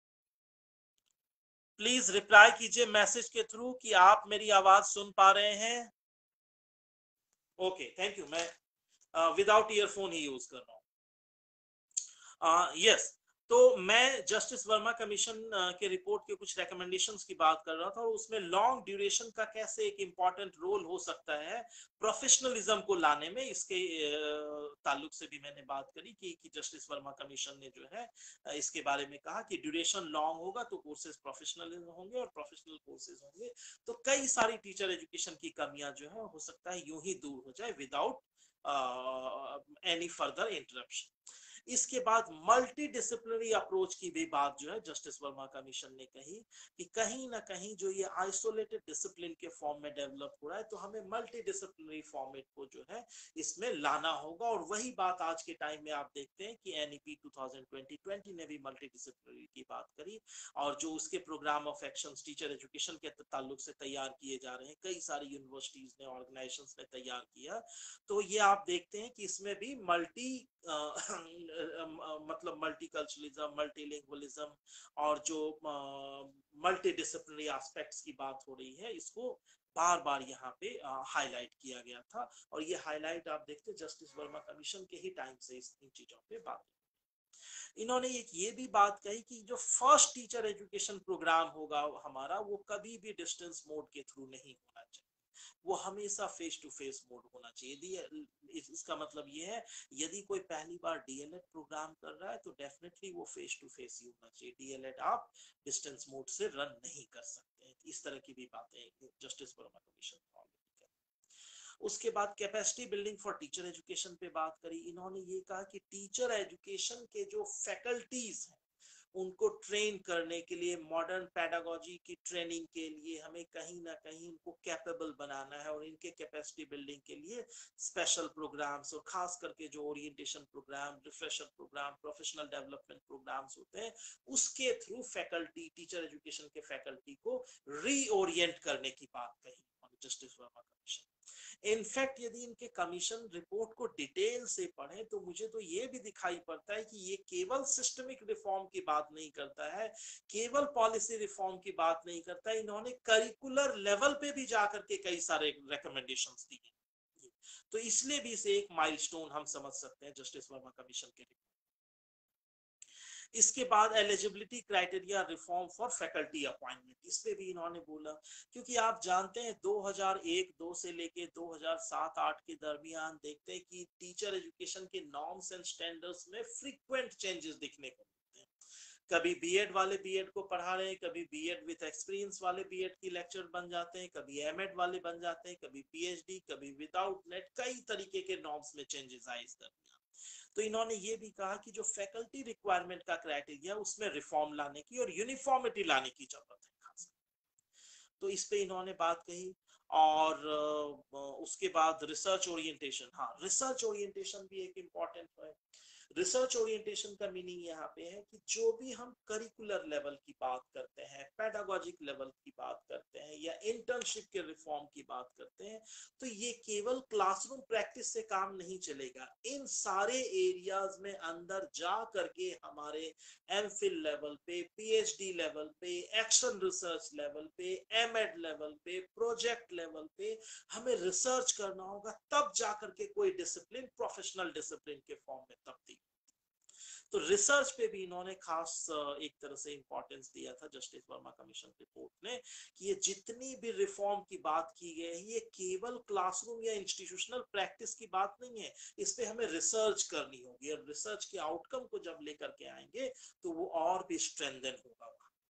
प्लीज रिप्लाई कीजिए मैसेज के थ्रू कि आप मेरी आवाज सुन पा रहे हैं। Okay, thank you. मैं विदाउट ईयरफोन ही यूज कर रहा हूँ। यस, तो मैं जस्टिस वर्मा कमीशन के रिपोर्ट के कुछ रिकमेंडेशंस की बात कर रहा था, और उसमें लॉन्ग ड्यूरेशन का कैसे एक इंपॉर्टेंट रोल हो सकता है प्रोफेशनलिज्म को लाने में, इसके ताल्लुक से भी मैंने बात करी कि जस्टिस वर्मा कमीशन ने जो है इसके बारे में कहा कि ड्यूरेशन लॉन्ग होगा तो कोर्सेज प्रोफेशनल होंगे, और प्रोफेशनल कोर्सेज होंगे तो कई सारी टीचर एजुकेशन की कमियां जो है हो सकता है यूं ही दूर हो जाए विदाउट एनी फर्दर इंटरप्शन। इसके बाद मल्टी डिसिप्लिनरी अप्रोच की भी बात जो है जस्टिस वर्मा कमीशन ने कही कि कहीं ना कहीं जो ये आइसोलेटेड डिसिप्लिन के फॉर्म में डेवलप हो रहा है, तो हमें मल्टी डिसिप्लिनरी फॉर्मेट को जो है इसमें लाना होगा। और वही बात आज के टाइम में आप देखते हैं कि एनईपी 2020 ने भी मल्टी डिसिप्लिनरी की बात करी, और जो उसके programme of action teacher education के ताल्लुक से तैयार किए जा रहे हैं, कई सारी यूनिवर्सिटीज ने, ऑर्गेनाइजेशंस ने तैयार किया, तो ये आप देखते हैं कि इसमें भी मतलब मल्टीकल्चरलिज्म, मल्टीलिंगुअलिज्म और जो मल्टी डिसिप्लिनरी एस्पेक्ट्स की बात हो रही है, इसको बार बार यहाँ पे हाईलाइट किया गया था। और ये हाईलाइट आप देखते जस्टिस वर्मा कमीशन के ही टाइम से इन चीजों पे बात। इन्होंने एक ये भी बात कही कि जो फर्स्ट टीचर एजुकेशन प्रोग्राम होगा हमारा, वो कभी भी डिस्टेंस मोड के थ्रू नहीं होना चाहिए, वो हमेशा फेस टू फेस मोड होना चाहिए। इसका मतलब ये है, यदि कोई पहली बार डीएलएड प्रोग्राम कर रहा है तो डेफिनेटली वो फेस टू फेस ही होना चाहिए, डीएलएड आप डिस्टेंस मोड से रन नहीं कर सकते। इस तरह की भी बातें जस्टिस वर्मा कमीशन ने। उसके बाद capacity building for teacher education पे बात करी। इन्होंने ये कहा कि टीचर एजुकेशन के जो फैकल्टीज हैं उनको ट्रेन करने के लिए, मॉडर्न पेडागोजी की ट्रेनिंग के लिए हमें कहीं ना कहीं उनको कैपेबल बनाना है, और इनके कैपेसिटी बिल्डिंग के लिए स्पेशल प्रोग्राम्स, और खास करके जो orientation programme, refresher programme, professional development programmes होते हैं, उसके थ्रू फैकल्टी, टीचर एजुकेशन के फैकल्टी को रीओरिएंट करने की बात कही जस्टिस वर्मा कमीशन। इनफैक्ट यदि इनके कमीशन रिपोर्ट को डिटेल से पढ़े तो मुझे तो ये भी दिखाई पड़ता है कि ये केवल सिस्टमिक रिफॉर्म की बात नहीं करता है, केवल पॉलिसी रिफॉर्म की बात नहीं करता है, इन्होंने करिकुलर लेवल पे भी जाकर के कई सारे रिकमेंडेशंस दिए। तो इसलिए भी इसे एक माइलस्टोन हम समझ सकते हैं जस्टिस वर्मा कमीशन के रिपोर्ट। इसके बाद eligibility criteria reform for faculty appointment, इस पे भी इन्होंने बोला, क्योंकि आप जानते हैं 2001-2 से लेके 2007-8 के दरमियान देखते हैं कि टीचर एजुकेशन के नॉर्म्स एंड स्टैंडर्ड्स में फ्रीक्वेंट चेंजेस दिखने को मिलते हैं। कभी बीएड वाले बीएड को पढ़ा रहे हैं, कभी बीएड विद एक्सपीरियंस वाले बीएड की लेक्चर बन जाते हैं, कभी एमएड वाले बन जाते हैं, कभी पीएचडी, कभी विदाउट नेट, कई तरीके के नॉर्म्स में चेंजेस आए इस दरमियान। तो इन्होंने ये भी कहा कि जो फैकल्टी रिक्वायरमेंट का क्राइटेरिया, उसमें रिफॉर्म लाने की और यूनिफॉर्मिटी लाने की जरूरत है खास। तो इस पे इन्होंने बात कही। और उसके बाद रिसर्च ओरिएंटेशन, हाँ रिसर्च ओरिएंटेशन भी एक इम्पॉर्टेंट है। रिसर्च ओरिएंटेशन का मीनिंग यहाँ पे है कि जो भी हम करिकुलर लेवल की बात करते हैं, पेडागोजिक लेवल की बात करते हैं, या इंटर्नशिप के रिफॉर्म की बात करते हैं, तो ये केवल क्लासरूम प्रैक्टिस से काम नहीं चलेगा। इन सारे एरियाज में अंदर जा करके हमारे एमफिल लेवल पे, पीएचडी लेवल पे, एक्शन रिसर्च लेवल पे, एमएड लेवल पे, प्रोजेक्ट लेवल पे हमें रिसर्च करना होगा, तब जाकर के कोई डिसिप्लिन प्रोफेशनल डिसिप्लिन के फॉर्म में तब्दील। तो रिसर्च पे भी इन्होंने खास एक तरह से इंपॉर्टेंस दिया था जस्टिस वर्मा कमीशन रिपोर्ट ने, कि ये जितनी भी रिफॉर्म की बात की गई है, ये केवल क्लासरूम या इंस्टीट्यूशनल प्रैक्टिस की बात नहीं है, इस पे हमें रिसर्च करनी होगी, और रिसर्च के आउटकम को जब लेकर के आएंगे तो वो और भी स्ट्रेंथन होगा।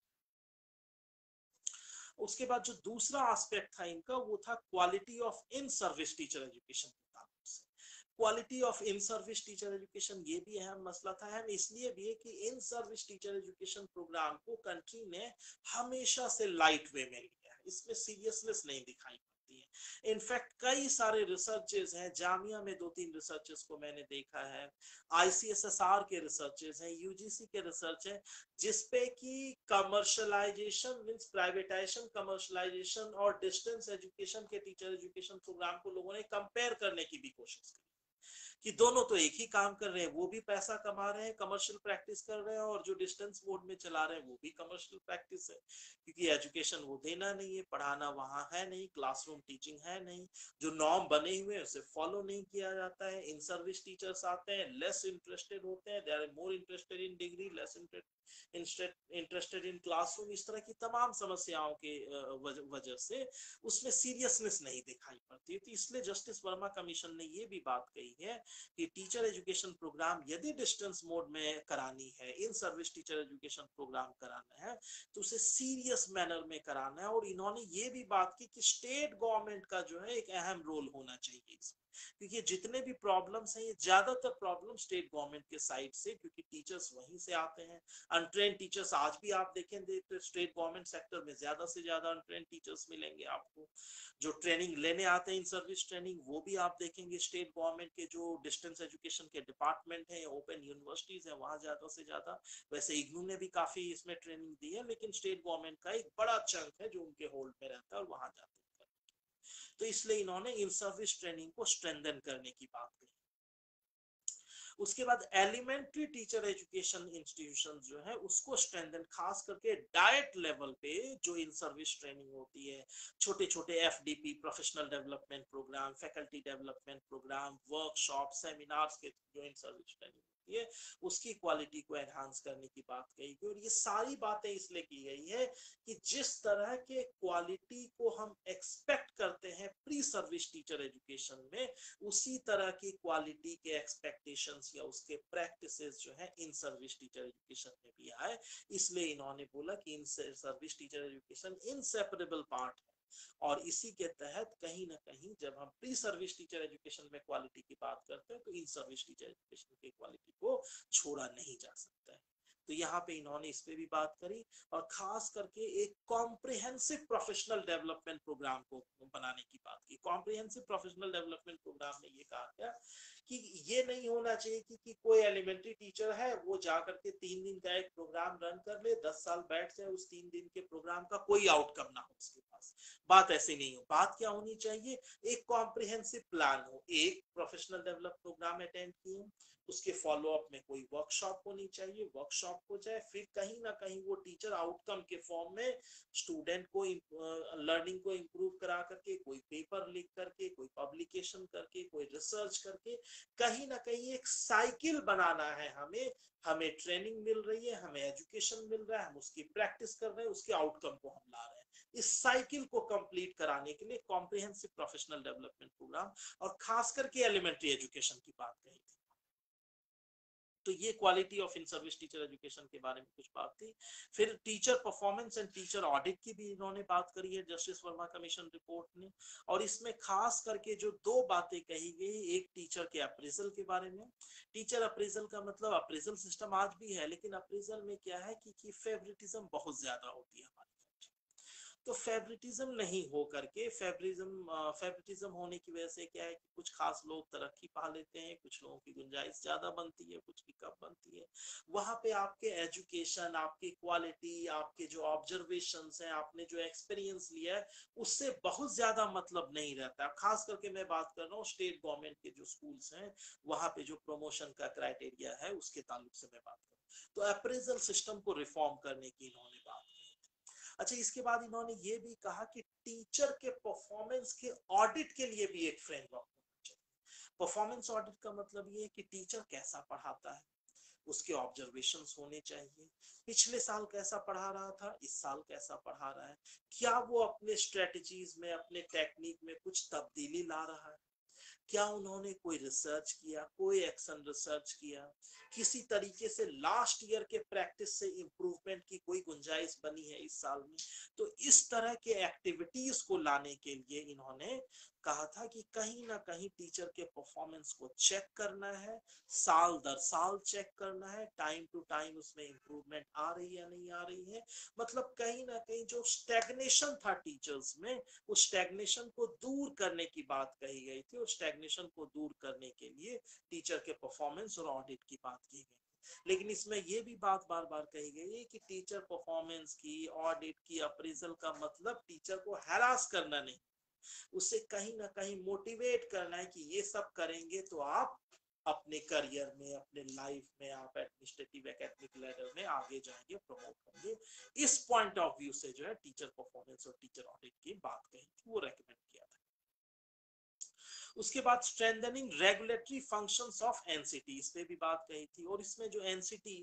उसके बाद जो दूसरा एस्पेक्ट था इनका, वो था quality of in service teacher education. Quality of in service teacher education ये भी अहम मसला था। अहम इसलिए भी है कि in service teacher education programme को कंट्री ने हमेशा से लाइट वे में लिया है, इसमें सीरियसनेस नहीं दिखाई पड़ती है। इनफैक्ट कई सारे रिसर्चेस हैं, जामिया में 2-3 रिसर्चेस को मैंने देखा है, आईसीएसएसआर के रिसर्चेस हैं, यूजीसी के रिसर्च है, जिसपे कि कमर्शलाइजेशन मींस प्राइवेटाइजेशन, कमर्शलाइजेशन और डिस्टेंस एजुकेशन के टीचर एजुकेशन प्रोग्राम को लोगों ने कंपेयर करने की भी कोशिश की। कि दोनों तो एक ही काम कर रहे हैं, वो भी पैसा कमा रहे हैं, कमर्शियल प्रैक्टिस कर रहे हैं, और जो डिस्टेंस मोड में चला रहे हैं वो भी कमर्शियल प्रैक्टिस है, क्योंकि एजुकेशन वो देना नहीं है, पढ़ाना वहां है नहीं, क्लासरूम टीचिंग है नहीं, जो नॉर्म बने हुए हैं उसे फॉलो नहीं किया जाता है। इन सर्विस टीचर्स आते हैं, लेस इंटरेस्टेड होते हैं, they are more interested in degree, less interested in classroom. इस तरह की तमाम समस्याओं के वजह से उसमें सीरियसनेस नहीं दिखाई पड़ती। तो इसलिए जस्टिस वर्मा कमीशन ने ये भी बात कही है कि टीचर एजुकेशन प्रोग्राम यदि डिस्टेंस मोड में करानी है, in service teacher education programme कराना है, तो उसे सीरियस मैनर में कराना है। और इन्होंने ये भी बात की कि स्टेट गवर्नमेंट का जो है एक अहम रोल होना चाहिए इसमें, क्योंकि जितने भी प्रॉब्लम्स हैं ये ज्यादातर प्रॉब्लम स्टेट गवर्नमेंट के साइड से, क्योंकि टीचर्स वहीं से आते हैं। अनट्रेन टीचर्स आज भी आप देखेंगे तो स्टेट गवर्नमेंट सेक्टर में ज्यादा से ज्यादा अनट्रेन टीचर्स मिलेंगे आपको। जो ट्रेनिंग लेने आते हैं इन सर्विस ट्रेनिंग, वो भी आप देखेंगे स्टेट गवर्नमेंट के जो डिस्टेंस एजुकेशन के डिपार्टमेंट है, ओपन यूनिवर्सिटीज है, वहां ज्यादा से ज्यादा। वैसे इग्नू ने भी काफी इसमें ट्रेनिंग दी है, लेकिन स्टेट गवर्नमेंट का एक बड़ा चंक है जो उनके होल्ड में रहता है और वहां जाते हैं। तो इसलिए इन्होंने इन सर्विस ट्रेनिंग को स्ट्रेंथन करने की बात कही। उसके बाद एलिमेंट्री टीचर एजुकेशन इंस्टीट्यूशन जो है उसको स्ट्रेंथन, खास करके डाइट लेवल पे जो इन सर्विस ट्रेनिंग होती है, छोटे छोटे FDP, professional development programme, faculty development programme, workshop, seminars के जो इन सर्विस ट्रेनिंग होती है, उसकी क्वालिटी को एनहांस करने की बात कही गई। और ये सारी बातें इसलिए की गई है कि जिस तरह के क्वालिटी को हम एक्सपेक्ट करते हैं प्री सर्विस टीचर एजुकेशन में, उसी तरह की क्वालिटी के एक्सपेक्टेशंस या उसके प्रैक्टिसेस जो है इन सर्विस टीचर एजुकेशन में भी आए। इसलिए इन्होंने बोला कि in service teacher education inseparable part है, और इसी के तहत कहीं ना कहीं जब हम प्री सर्विस टीचर एजुकेशन में क्वालिटी की बात करते हैं तो इन सर्विस टीचर एजुकेशन की क्वालिटी को छोड़ा नहीं जा सकता है। तो यहाँ पे इन्होंने इस पे भी बात करी, और खास करके एक कॉम्प्रिहेंसिव प्रोफेशनल डेवलपमेंट प्रोग्राम को बनाने की बात की। कॉम्प्रिहेंसिव प्रोफेशनल डेवलपमेंट प्रोग्राम में ये कहा गया कि ये नहीं होना चाहिए कि कोई एलिमेंट्री टीचर है वो जाकर के 3 दिन का एक प्रोग्राम रन कर ले, 10 साल बैठ जाए, उस 3 दिन के प्रोग्राम का कोई आउटकम ना हो उसके पास। बात ऐसी नहीं हो। बात क्या होनी चाहिए, एक कॉम्प्रिहेंसिव प्लान हो, एक प्रोफेशनल डेवलप प्रोग्राम अटेंड किए, उसके फॉलो अप में कोई वर्कशॉप होनी चाहिए, वर्कशॉप हो जाए, फिर कहीं ना कहीं वो टीचर आउटकम के फॉर्म में स्टूडेंट को लर्निंग को इम्प्रूव करा करके, कोई पेपर लिख करके, कोई पब्लिकेशन करके, कोई रिसर्च करके, कहीं ना कहीं एक साइकिल बनाना है हमें। हमें ट्रेनिंग मिल रही है, हमें एजुकेशन मिल रहा है, हम उसकी प्रैक्टिस कर रहे हैं, उसके आउटकम को हम ला रहे हैं। इस साइकिल को कंप्लीट कराने के लिए कॉम्प्रिहेंसिव प्रोफेशनल डेवलपमेंट प्रोग्राम और खास करके एलिमेंट्री एजुकेशन की बात कही थी। तो ये quality of in service teacher education के बारे में कुछ बात थी। फिर teacher performance and teacher audit की भी इन्होंने बात करी है जस्टिस वर्मा कमीशन रिपोर्ट ने, और इसमें खास करके जो 2 बातें कही गई, एक टीचर के अप्रेजल के बारे में। टीचर अप्रेजल का मतलब, अप्रेजल सिस्टम आज भी है, लेकिन अप्रेजल में क्या है कि फेवरेटिज्म बहुत ज्यादा होती है हमारी। तो फेवरेटिज्म नहीं हो करके, फेवरेटिज्म होने की वजह से क्या है कि कुछ खास लोग तरक्की पा लेते हैं, कुछ लोगों की गुंजाइश ज्यादा बनती है, कुछ की कम बनती है। वहां पे आपके एजुकेशन, आपकी क्वालिटी, आपके जो ऑब्जर्वेशंस हैं, आपने जो एक्सपीरियंस लिया है, उससे बहुत ज्यादा मतलब नहीं रहता। खास करके मैं बात कर रहा हूँ स्टेट गवर्नमेंट के जो स्कूल्स हैं, वहां पे जो प्रमोशन का क्राइटेरिया है उसके ताल्लुक से मैं बात कर रहा हूँ। तो अप्रेजल सिस्टम को रिफॉर्म करने की इन्होंने बात। अच्छा, इसके बाद इन्होंने ये भी कहा कि टीचर के परफॉर्मेंस के ऑडिट के लिए भी एक फ्रेमवर्क होना चाहिए। परफॉर्मेंस ऑडिट का मतलब ये है कि टीचर कैसा पढ़ाता है, उसके ऑब्जर्वेशंस होने चाहिए। पिछले साल कैसा पढ़ा रहा था, इस साल कैसा पढ़ा रहा है, क्या वो अपने स्ट्रेटजीज में, अपने टेक्निक में कुछ तब्दीली ला रहा है, क्या उन्होंने कोई रिसर्च किया, कोई एक्शन रिसर्च किया, किसी तरीके से लास्ट ईयर के प्रैक्टिस से इंप्रूवमेंट की कोई गुंजाइश बनी है इस साल में। तो इस तरह के एक्टिविटीज को लाने के लिए इन्होंने कहा था कि कहीं ना कहीं टीचर के परफॉर्मेंस को चेक करना है, साल दर साल चेक करना है, टाइम टू टाइम उसमें इंप्रूवमेंट आ रही है नहीं आ रही है। मतलब कहीं ना कहीं जो स्टैग्नेशन था टीचर्स में, उस स्टैग्नेशन को दूर करने की बात कही गई थी, और स्टैग्नेशन को दूर करने के लिए टीचर के परफॉर्मेंस और ऑडिट की बात की गई। लेकिन इसमें यह भी बात बार बार कही गई है कि टीचर परफॉर्मेंस की, ऑडिट की, अप्रेजल का मतलब टीचर को हैरास करना नहीं, उससे कहीं ना कहीं मोटिवेट करना है कि ये सब करेंगे तो आप अपने करियर में, अपने लाइफ में आप एडमिनिस्ट्रेटिव एकेडमिक लेवल में आगे जाएंगे, प्रमोट होंगे। इस पॉइंट ऑफ व्यू से जो है टीचर परफॉर्मेंस और टीचर ऑडिट की बात कही थी, वो रेकमेंड किया था। उसके बाद strengthening regulatory functions of NCT, इस पे भी बात कही थी। और इसमें जो एनसीटी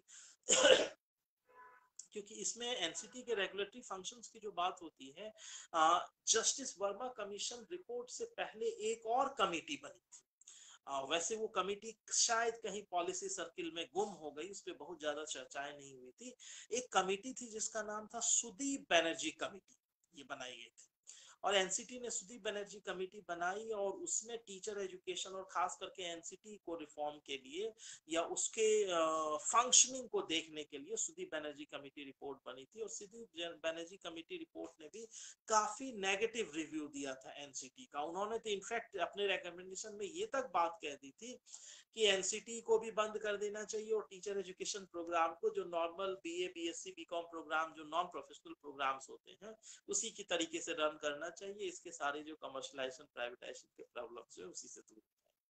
क्योंकि इसमें एनसीटी के रेगुलेटरी फंक्शंस की जो बात होती है, जस्टिस वर्मा कमीशन रिपोर्ट से पहले एक और कमेटी बनी थी। वैसे वो कमेटी शायद कहीं पॉलिसी सर्किल में गुम हो गई, उस पर बहुत ज्यादा चर्चाएं नहीं हुई थी। एक कमेटी थी जिसका नाम था सुदीप बनर्जी कमेटी, ये बनाई गई थी। और एनसीटी ने सुदीप बनर्जी कमेटी बनाई और उसमें टीचर एजुकेशन और खास करके एनसीटी को रिफॉर्म के लिए या उसके फंक्शनिंग को देखने के लिए सुदीप बनर्जी कमेटी रिपोर्ट बनी थी। और सुदीप बनर्जी कमेटी रिपोर्ट ने भी काफी नेगेटिव रिव्यू दिया था एनसीटी का। उन्होंने तो इनफैक्ट अपने रिकमेंडेशन में ये तक बात कह दी थी कि एनसीटी को भी बंद कर देना चाहिए और टीचर एजुकेशन प्रोग्राम को, जो normal BA BSc BCom program जो नॉन प्रोफेशनल प्रोग्राम्स होते हैं, उसी की तरीके से रन करना चाहिए। इसके सारे जो कमर्शलाइजेशन प्राइवेटाइजेशन के प्रॉब्लम्स है उसी से दूर।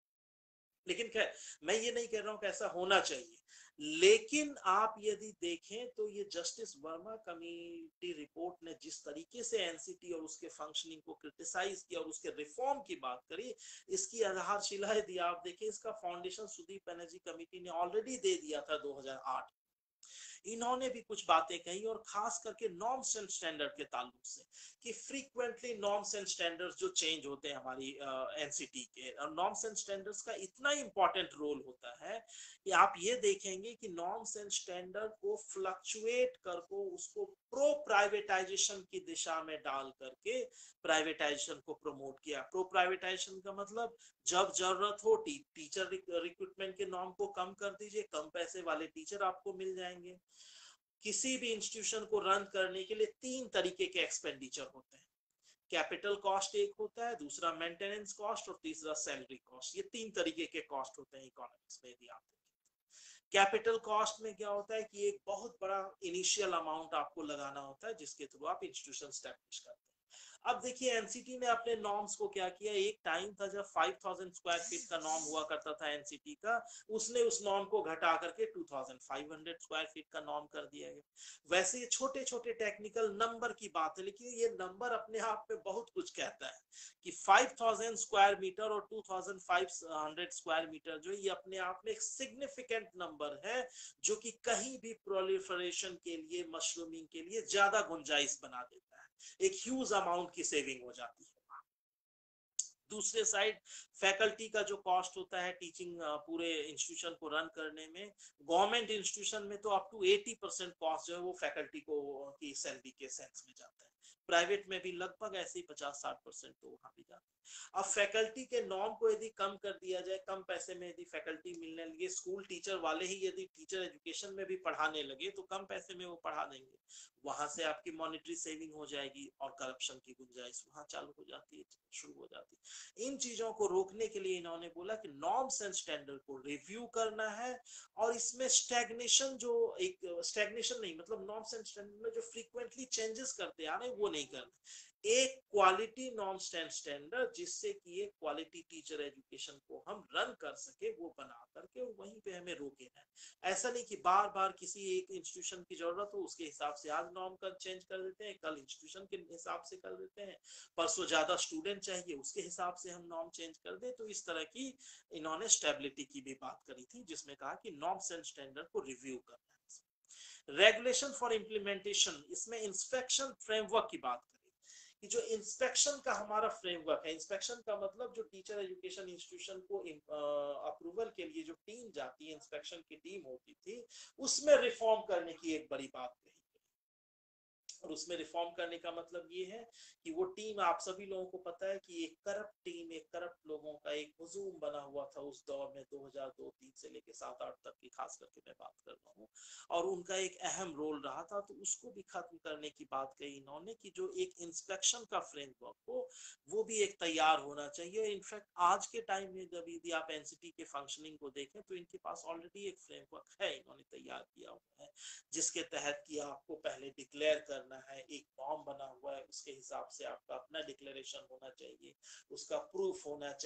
लेकिन खैर मैं ये नहीं कह रहा हूं कि ऐसा होना चाहिए, लेकिन आप यदि देखें तो ये जस्टिस वर्मा कमेटी रिपोर्ट ने जिस तरीके से एनसीटी और उसके फंक्शनिंग को क्रिटिसाइज किया और उसके रिफॉर्म की बात करी, इसकी आधारशिला यदि आप देखें, इसका फाउंडेशन सुदीप बनर्जी कमेटी ने ऑलरेडी दे दिया था 2008। इन्होंने भी कुछ बातें कही और खास करके नॉर्म्स एंड स्टैंडर्ड के ताल्लुक से, कि फ्रीक्वेंटली नॉर्म्स एंड स्टैंडर्ड्स जो चेंज होते हैं हमारी एनसीटी के, और नॉर्म्स एंड स्टैंडर्ड्स का इतना इंपॉर्टेंट रोल होता है कि आप ये देखेंगे कि नॉर्म्स एंड स्टैंडर्ड को फ्लक्चुएट करके उसको प्रो प्राइवेटाइजेशन की दिशा में डाल करके प्राइवेटाइजेशन को प्रमोट किया। प्रो प्राइवेटाइजेशन का मतलब जब जरूरत हो टीचर रिक्रूटमेंट के नॉर्म को कम कर दीजिए, कम पैसे वाले टीचर आपको मिल जाएंगे। किसी भी इंस्टीट्यूशन को रन करने के लिए 3 तरीके के एक्सपेंडिचर होते हैं। कैपिटल कॉस्ट एक होता है, दूसरा मेंटेनेंस कॉस्ट और तीसरा सैलरी कॉस्ट। ये 3 तरीके के कॉस्ट होते हैं इकोनॉमिक्स में। यदि आप कैपिटल कॉस्ट में क्या होता है कि एक बहुत बड़ा इनिशियल अमाउंट आपको लगाना होता है जिसके थ्रू आप इंस्टीट्यूशन स्टैब्लिश करते हैं। अब देखिए एनसीटी ने अपने नॉर्म्स को क्या किया, एक टाइम था जब 5000 स्क्वायर फीट का नॉर्म हुआ करता था एनसीटी का, उसने उस नॉर्म को घटा करके 2500 स्क्वायर फीट का नॉर्म कर दिया गया। वैसे ये छोटे छोटे टेक्निकल नंबर की बात है, लेकिन ये नंबर अपने आप में बहुत कुछ कहता है कि 5000 स्क्वायर मीटर और 2500 स्क्वायर मीटर जो ये अपने आप में एक सिग्निफिकेंट नंबर है, जो कि कहीं भी प्रोलिफरेशन के लिए, मशरूमिंग के लिए ज्यादा गुंजाइश बना देता है। एक ह्यूज अमाउंट की सेविंग हो जाती है। दूसरे साइड फैकल्टी का जो कॉस्ट होता है टीचिंग पूरे इंस्टीट्यूशन को रन करने में, गवर्नमेंट इंस्टीट्यूशन में तो अप टू 80% कॉस्ट जो है वो फैकल्टी को की सैलरी के सेंस में जाता है। प्राइवेट में भी लगभग ऐसे ही 50-60% तो वहां भी जाता है। अब फैकल्टी के नॉर्म को यदि कम कर दिया जाए, कम पैसे में यदि फैकल्टी मिलने लगे, स्कूल टीचर वाले ही यदि टीचर एजुकेशन में भी पढ़ाने लगे तो कम पैसे में वो पढ़ा देंगे, वहां से आपकी मॉनिटरी सेविंग हो जाएगी और करप्शन की गुंजाइश वहां चालू हो जाती है, शुरू हो जाती है। इन चीजों को रोकने के लिए इन्होंने बोला कि नॉर्म्स एंड स्टैंडर्ड को रिव्यू करना है और इसमें स्टैग्नेशन, जो एक स्टैग्नेशन नहीं मतलब नॉर्म्स एंड स्टैंडर्ड में जो फ्रीक्वेंटली चेंजेस करते आ रहे हैं वो नहीं करना। एक क्वालिटी नॉर्म्स एंड स्टैंडर्ड जिससे कि एक क्वालिटी टीचर एजुकेशन को हम रन कर सके, वो बना करके वहीं पे हमें रोके है। ऐसा नहीं कि बार बार किसी एक इंस्टीट्यूशन की जरूरत हो उसके हिसाब से आज नॉर्म का चेंज कर देते हैं, कल इंस्टीट्यूशन के हिसाब से कर देते हैं, परसों ज्यादा स्टूडेंट चाहिए उसके हिसाब से हम नॉर्म चेंज कर दें। तो इस तरह की इन्होंने स्टेबिलिटी की भी बात करी थी, जिसमें कहा कि नॉर्म्स एंड स्टैंडर्ड को रिव्यू करना है। रेगुलेशन फॉर इम्प्लीमेंटेशन, इसमें इंस्पेक्शन फ्रेमवर्क की बात करी कि जो इंस्पेक्शन का हमारा फ्रेमवर्क है, इंस्पेक्शन का मतलब जो टीचर एजुकेशन इंस्टीट्यूशन को अप्रूवल के लिए जो टीम जाती है, इंस्पेक्शन की टीम होती थी, उसमें रिफॉर्म करने की एक बड़ी बात कही। और उसमें रिफॉर्म करने का मतलब ये है कि वो टीम, आप सभी लोगों को पता है कि एक करप्ट टीम, एक करप्ट लोगों का एक हुजूम बना हुआ था उस दौर में 2002-3 से लेके 7-8 तक की खास करके मैं बात कर रहा हूँ, और उनका एक अहम रोल रहा था। तो उसको भी खत्म करने की बात कही इन्होंने कि जो एक इंस्पेक्शन का फ्रेमवर्क हो वो भी एक तैयार होना चाहिए। इनफैक्ट आज के टाइम में जब यदि आप एनसीटी के फंक्शनिंग को देखें तो इनके पास ऑलरेडी एक फ्रेमवर्क है, इन्होंने तैयार किया हुआ है, जिसके तहत कि आपको पहले डिक्लेयर करना है, एक फॉर्म बना हुआ है, उसके हिसाब से आपका अपना डिक्लेरेशन होना चाहिए, उसका प्रूफ होना चाहिए, फिर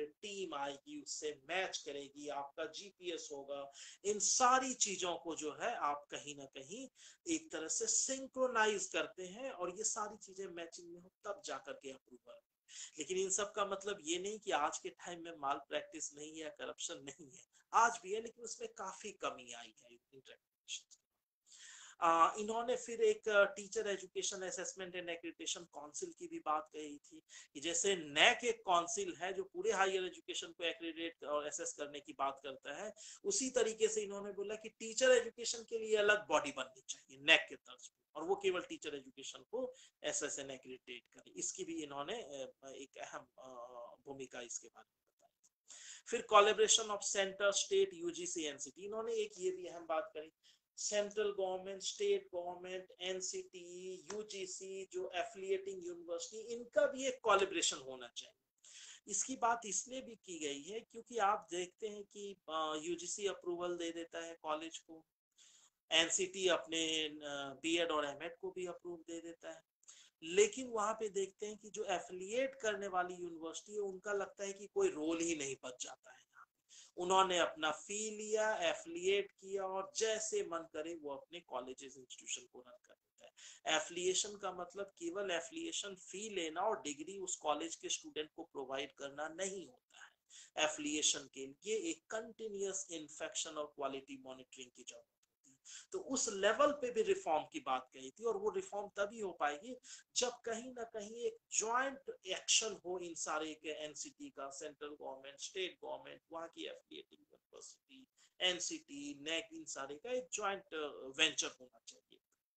फिर टीम आएगी उससे मैच करेगी, आपका जीपीएस होगा, इन सारी चीजों को जो है आप कहीं ना कहीं एक तरह से सिंक्रोनाइज करते हैं और ये सारी चीजें मैचिंग में हो तब जाकर के अप्रूवल। लेकिन इन सब का मतलब ये नहीं कि आज के टाइम में माल प्रैक्टिस नहीं है या करप्शन नहीं है, आज भी है, लेकिन उसमें काफी कमी आई है इंटरप्रिटेशन। इन्होंने फिर एक teacher education assessment and accreditation council की भी बात कही थी कि जैसे नैक एक काउंसिल है जो पूरे हायर एजुकेशन को एक्रेडिट और एसेस करने की बात करता है, उसी तरीके से इन्होंने बोला कि टीचर एजुकेशन के लिए अलग बॉडी बननी चाहिए नैक के तर्ज पर, और वो केवल टीचर एजुकेशन को एसेस एंड एक्रेडिटेट करे। इसकी भी इन्होंने एक अहम भूमिका इसके बारे में बताई। फिर collaboration of centre state UGC NCT, इन्होंने एक ये भी अहम बात करी, central government, state government, NCT, UGC जो एफिलिएटिंग यूनिवर्सिटी, इनका भी एक कोलैबोरेशन होना चाहिए। इसकी बात इसलिए भी की गई है क्योंकि आप देखते हैं कि यूजीसी अप्रूवल दे देता है कॉलेज को, एनसीटी अपने बीएड और एमएड को भी अप्रूव दे देता है, लेकिन वहां पे देखते हैं कि जो एफिलिएट करने वाली यूनिवर्सिटी है उनका लगता है कि कोई रोल ही नहीं बच जाता है। उन्होंने अपना फी लिया, एफिलिएट किया और जैसे मन करे वो अपने कॉलेजेस इंस्टीट्यूशन को रन कर देता है। एफिलिएशन का मतलब केवल एफिलिएशन फी लेना और डिग्री उस कॉलेज के स्टूडेंट को प्रोवाइड करना नहीं होता है। एफिलिएशन के लिए एक कंटिन्यूअस इन्फेक्शन और क्वालिटी मॉनिटरिंग की जरूरत होती है। तो उस लेवल पे भी रिफॉर्म की बात कही थी, और वो रिफॉर्म तभी हो पाएगी जब कहीं ना कहीं एक ज्वाइंट एक्शन हो इन सारे के, एनसीटी का, सेंट्रल गवर्नमेंट, स्टेट गवर्नमेंट, वहां की एफिलिएटिंग यूनिवर्सिटी, एनसीटी, नेक, इन सारे का एक ज्वाइंट वेंचर होना चाहिए।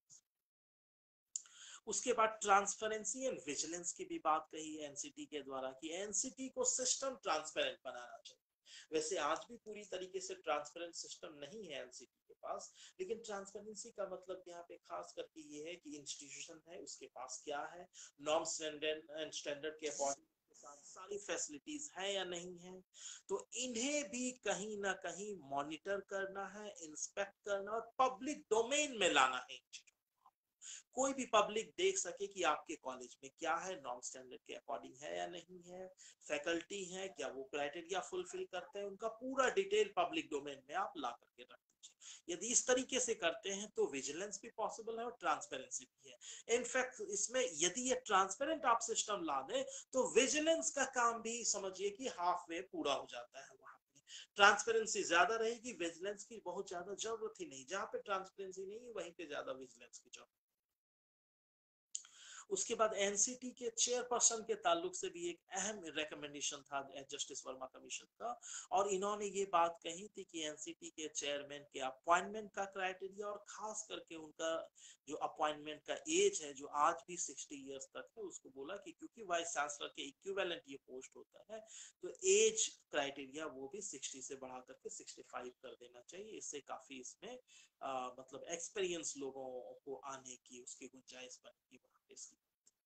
उसके बाद ट्रांसपेरेंसी एंड विजिलेंस की भी बात कही एनसीटी के द्वारा कि एनसीटी को सिस्टम ट्रांसपेरेंट बनाना चाहिए। वैसे आज भी पूरी तरीके से ट्रांसपेरेंट सिस्टम नहीं है एनसीटी के पास, लेकिन ट्रांसपेरेंसी का मतलब यहाँ पे खास करके ये है कि इंस्टीट्यूशन है उसके पास क्या है, नॉर्म स्टैंडर्ड के अकॉर्डिंग सारी फैसिलिटीज है या नहीं है, तो इन्हें भी कहीं ना कहीं मॉनिटर करना है, इंस्पेक्ट करना और पब्लिक डोमेन में लाना है। कोई भी पब्लिक देख सके कि आपके कॉलेज में क्या है, नॉर्म स्टैंडर्ड के अकॉर्डिंग है या नहीं है, फैकल्टी है क्या वो क्राइटेरिया फुलफिल करते हैं, उनका पूरा डिटेल पब्लिक डोमेन में आप ला करके रख दीजिए। यदि इस तरीके से करते हैं तो विजिलेंस भी पॉसिबल है और ट्रांसपेरेंसी भी है। इनफैक्ट इसमें यदि ये ट्रांसपेरेंट आप सिस्टम ला दें तो विजिलेंस का काम भी समझिए कि हाफ वे पूरा हो जाता है। वहां ट्रांसपेरेंसी ज्यादा रहेगी, विजिलेंस की बहुत ज्यादा जरूरत ही नहीं, जहां पे ट्रांसपेरेंसी नहीं है वहीं पे ज्यादा विजिलेंस की जरूरत। उसके बाद एनसीटी के चेयरपर्सन के ताल्लुक से भी एक अहम रिकमेंडेशन था जस्टिस वर्मा कमीशन का, और इन्होंने ये बात कही थी कि एनसीटी के चेयरमैन के अपॉइंटमेंट का क्राइटेरिया और खास करके उनका जो अपॉइंटमेंट का एज है जो आज भी 60 इयर्स तक है, उसको बोला कि क्योंकि वाइस चांसलर के इक्विवेलेंट ये पोस्ट होता है तो एज क्राइटेरिया वो भी 60 से बढ़ा करके 65 कर देना चाहिए। इससे काफी इसमें मतलब एक्सपीरियंस लोगों को आने की उसकी गुंजाइश बनेगी। इसकी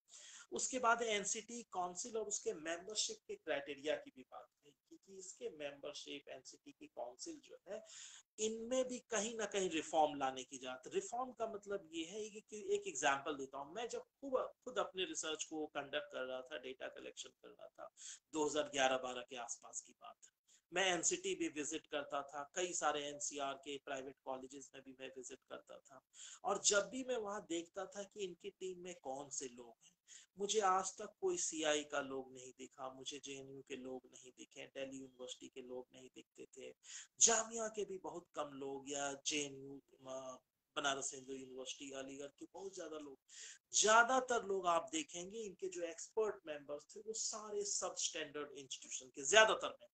उसके बाद एनसीटी काउंसिल और उसके मेंबरशिप के क्राइटेरिया की भी बात है, क्योंकि इसके मेंबरशिप एनसीटी की काउंसिल जो है इनमें भी कहीं ना कहीं रिफॉर्म लाने की जरूरत। रिफॉर्म का मतलब ये है कि एक एग्जांपल देता हूं, मैं जब खुद अपने रिसर्च को कंडक्ट कर रहा था, डेटा कलेक्शन कर रहा था, 2011-12 के आसपास की बात है, मैं एनसीटी भी विजिट करता था, कई सारे एनसीआर के प्राइवेट कॉलेजेस में भी मैं विजिट करता था, और जब भी मैं वहां देखता था कि इनकी टीम में कौन से लोग हैं, मुझे आज तक कोई सीआई का लोग नहीं दिखा, मुझे जेएनयू के लोग नहीं दिखे, दिल्ली यूनिवर्सिटी के लोग नहीं दिखते थे, जामिया के भी बहुत कम लोग, या जेएनयू, बनारस हिंदू यूनिवर्सिटी, अलीगढ़ के बहुत ज्यादा लोग, ज्यादातर लोग आप देखेंगे इनके जो एक्सपर्ट मेंबर्स थे वो सारे सब स्टैंडर्ड इंस्टीट्यूशन के, ज्यादातर में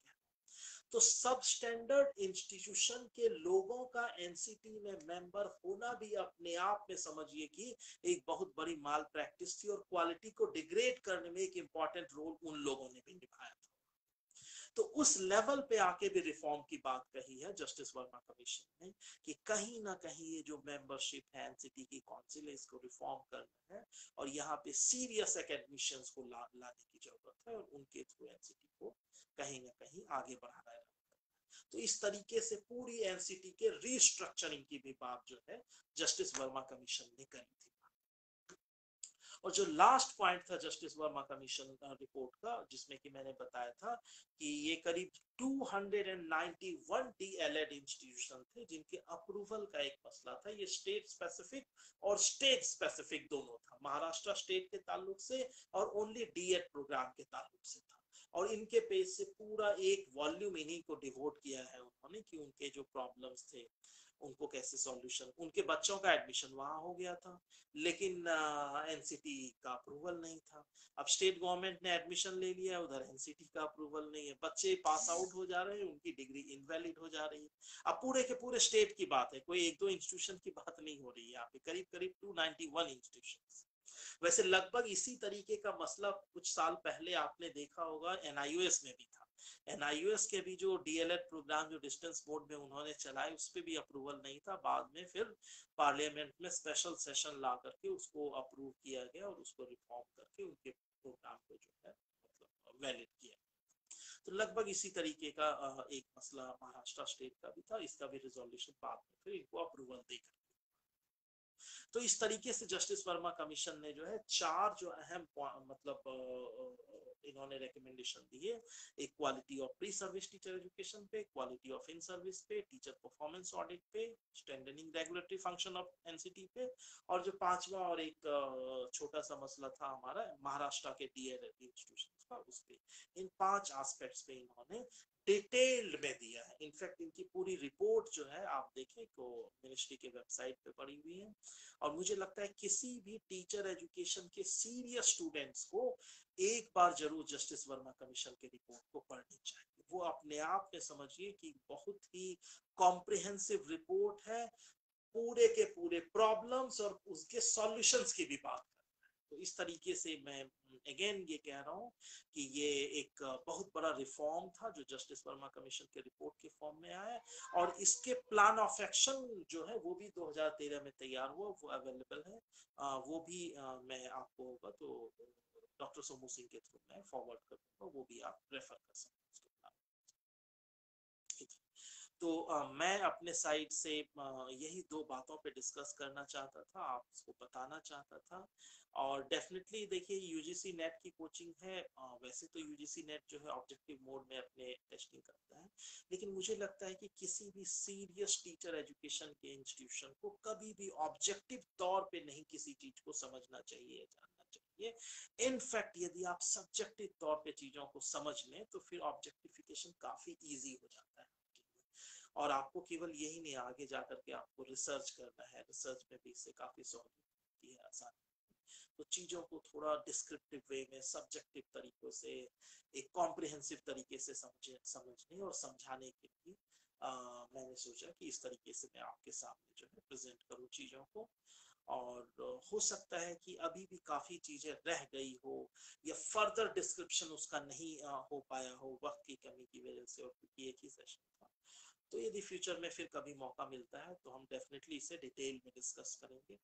तो सब स्टैंडर्ड इंस्टीट्यूशन के लोगों का एनसीटी में मेंबर होना भी अपने आप में समझिए कि एक बहुत बड़ी माल प्रैक्टिस थी, और क्वालिटी को डिग्रेड करने में एक इंपॉर्टेंट रोल उन लोगों ने भी निभाया था। तो उस लेवल पे आके भी रिफॉर्म की बात कही है जस्टिस वर्मा कमीशन ने कि कहीं ना कहीं ये जो मेंबरशिप है एनसीटी की काउंसिल है इसको रिफॉर्म करना है, और यहाँ पे सीरियस एकेडमिशियंस को लाने की जरूरत है, और उनके थ्रू एनसीटी को कहीं ना कहीं आगे बढ़ाना है। तो इस तरीके से पूरी एनसीटी के रीस्ट्रक्चरिंग की भी बात जो है जस्टिस वर्मा कमीशन ने करी थी। और जो लास्ट पॉइंट था जस्टिस वर्मा कमीशन रिपोर्ट का, जिसमें कि मैंने बताया था कि ये करीब 291 डीएलएड इंस्टीट्यूशन थे जिनके अप्रूवल का एक मसला था। ये स्टेट स्पेसिफिक और स्टेट स्पेसिफिक दोनों था, महाराष्ट्र स्टेट के ताल्लुक से और ओनली डीएड प्रोग्राम के ताल्लुक से था। और इनके पेज से पूरा एक वॉल्यूम इन्हीं को डिवोट किया है उन्होंने कि उनके जो प्रॉब्लम्स थे उनको कैसे सॉल्यूशन, उनके बच्चों का एडमिशन वहां हो गया था लेकिन एनसीटी का अप्रूवल नहीं था। अब स्टेट गवर्नमेंट ने एडमिशन ले लिया, उधर एनसीटी का अप्रूवल नहीं है, बच्चे पास आउट हो जा रहे हैं, उनकी डिग्री इनवैलिड हो जा रही है। अब पूरे के पूरे स्टेट की बात है, कोई एक दो इंस्टीट्यूशन की बात नहीं हो रही है यहाँ पे, करीब करीब 291 इंस्टीट्यूशन। वैसे लगभग इसी तरीके का मसला कुछ साल पहले आपने देखा होगा एनआईओएस में भी था। एनआईओएस के भी जो डीएलएड प्रोग्राम जो डिस्टेंस मोड में उन्होंने चलाए उस पर भी अप्रूवल नहीं था, बाद में फिर पार्लियामेंट में स्पेशल सेशन ला करके उसको अप्रूव किया गया और उसको रिफॉर्म करके उनके प्रोग्राम को जो है मतलब वैलिड किया। तो लगभग इसी तरीके का एक मसला महाराष्ट्र स्टेट का भी था, इसका भी रिजोल्यूशन बाद में फिर इनको अप्रूवल देकर। तो इस तरीके से जस्टिस वर्मा कमीशन ने जो है चार जो अहम मतलब इन्होंने रिकमेंडेशन दिए, एक quality of pre service teacher education पे, क्वालिटी ऑफ इन सर्विस पे, टीचर परफॉर्मेंस ऑडिट पे, strengthening regulatory function of NCT पे, और जो पांचवा और एक छोटा सा मसला था हमारा महाराष्ट्र के डीएलएड इंस्टीट्यूशन का, उस पे इन 5 एस्पेक्ट्स पे इन्होंने डिटेल्ड में दिया है। इनफैक्ट इनकी पूरी रिपोर्ट जो है आप देखें तो मिनिस्ट्री के वेबसाइट पे पड़ी हुई है। और मुझे लगता है किसी भी टीचर एजुकेशन के सीरियस स्टूडेंट्स को एक बार जरूर जस्टिस वर्मा कमीशन की रिपोर्ट को पढ़नी चाहिए। वो अपने आप में समझिए कि बहुत ही कॉम्प्रिहेंसिव रिपोर्ट है, पूरे के पूरे प्रॉब्लम्स और उसके सॉल्यूशंस की भी बात करता है। तो इस तरीके से मैं अगेन ये कह रहा हूँ कि ये एक बहुत बड़ा रिफॉर्म था जो जस्टिस वर्मा कमीशन के रिपोर्ट के फॉर्म में आया, और इसके प्लान ऑफ एक्शन जो है वो भी 2013 में तैयार हुआ, वो अवेलेबल है। वो भी मैं आपको होगा तो डॉक्टर सोमू सिंह के थ्रू मैं फॉरवर्ड करूंगा, वो भी आप रेफर कर सकते हैं। तो मैं अपने साइड से यही दो बातों पे डिस्कस करना चाहता था, आपको बताना चाहता था। और डेफिनेटली देखिए यूजीसी नेट की कोचिंग है, वैसे तो यूजीसी नेट जो है ऑब्जेक्टिव मोड में अपने टेस्टिंग करता है, लेकिन मुझे लगता है कि किसी भी सीरियस टीचर एजुकेशन के इंस्टीट्यूशन को कभी भी ऑब्जेक्टिव तौर पे नहीं किसी चीज को समझना चाहिए, जानना चाहिए। इनफैक्ट यदि आप सब्जेक्टिव तौर पे चीजों को समझ लें तो फिर ऑब्जेक्टिफिकेशन काफी इजी हो जाता है। और आपको केवल यही नहीं, आगे जाकर के आपको रिसर्च करना है, रिसर्च में भी इससे काफी सहूलियत होती है, आसानी। तो चीजों को थोड़ा डिस्क्रिप्टिव वे में सब्जेक्टिव तरीकों से एक कॉम्प्रिहेंसिव तरीके से समझने और समझाने के लिए मैंने सोचा कि इस तरीके से मैं आपके सामने जो है प्रेजेंट करूं चीजों को। और हो सकता है कि अभी भी काफी चीजें रह गई हो या फर्दर डिस्क्रिप्शन उसका नहीं हो पाया हो वक्त की कमी की वजह से, और क्योंकि एक ही सेशन था। तो यदि फ्यूचर में फिर कभी मौका मिलता है तो हम डेफिनेटली इसे डिटेल में डिस्कस करेंगे।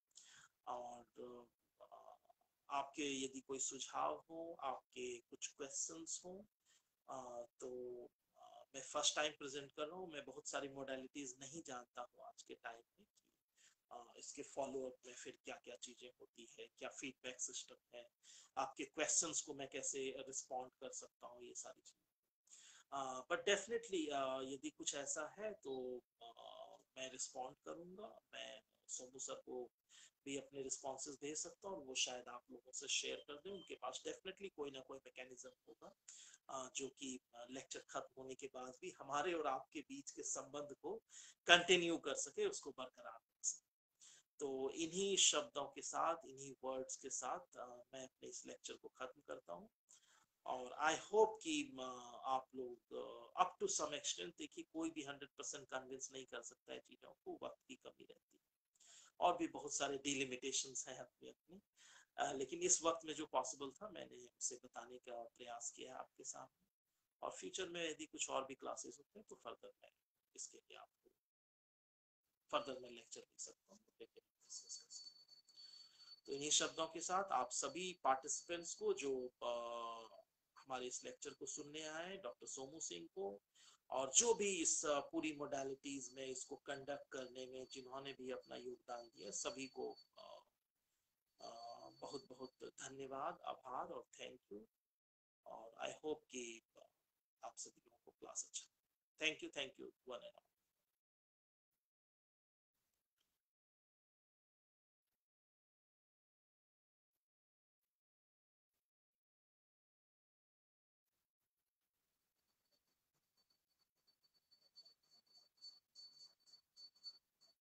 और आपके यदि कोई सुझाव हो, आपके कुछ क्वेश्चंस हो, तो मैं फर्स्ट टाइम प्रेजेंट कर रहा हूँ, मैं बहुत सारी मोडालिटीज नहीं जानता हूँ आज के टाइम में कि इसके फॉलो अप में फिर क्या क्या चीजें होती है, क्या फीडबैक सिस्टम है, आपके क्वेश्चंस को मैं कैसे रिस्पॉन्ड कर सकता हूँ, ये सारी चीजें। बट डेफिनेटली यदि कुछ ऐसा है तो मैं रिस्पॉन्ड करूंगा। मैं सोमू सर को भी अपने रिस्पॉन्सेज भेज सकता हूँ और वो शायद आप लोगों से शेयर कर दें। उनके पास डेफिनेटली कोई ना कोई मैकेनिज्म होगा जो कि लेक्चर खत्म होने के बाद भी हमारे और आपके बीच के संबंध को कंटिन्यू कर सके, उसको बरकरार रख सके। तो इन्हीं शब्दों के साथ, इन्हीं वर्ड्स के साथ मैं अपने इस लेक्चर को खत्म करता हूँ। और आई होप कि आप लोग अप टू सम एक्सटेंट, देखिए कोई भी 100% कन्विंस नहीं कर सकता है चीजों को, वक्त की कमी रहती है और भी बहुत सारे डिलिमिटेशंस हैं अपने अपने, लेकिन इस वक्त में जो पॉसिबल था मैंने उसे बताने का प्रयास किया आपके सामने। और फ्यूचर में यदि कुछ और भी क्लासेस होते हैं तो फर्दर मैं इसके लिए आपको फर्दर में लेक्चर दे सकता हूँ, डिस्कस कर सकता हूँ। तो इन्हीं शब्दों के साथ आप सभी पार्टिसिपेंट्स को जो हमारे इस लेक्चर को सुनने आए, डॉक्टर सोमू सिंह को, और जो भी इस पूरी मोडालिटीज में इसको कंडक्ट करने में जिन्होंने भी अपना योगदान दिया, सभी को बहुत बहुत बहुत धन्यवाद, आभार और थैंक यू। और आई होप कि आप सभी लोगों को क्लास अच्छा। Thank you one and all.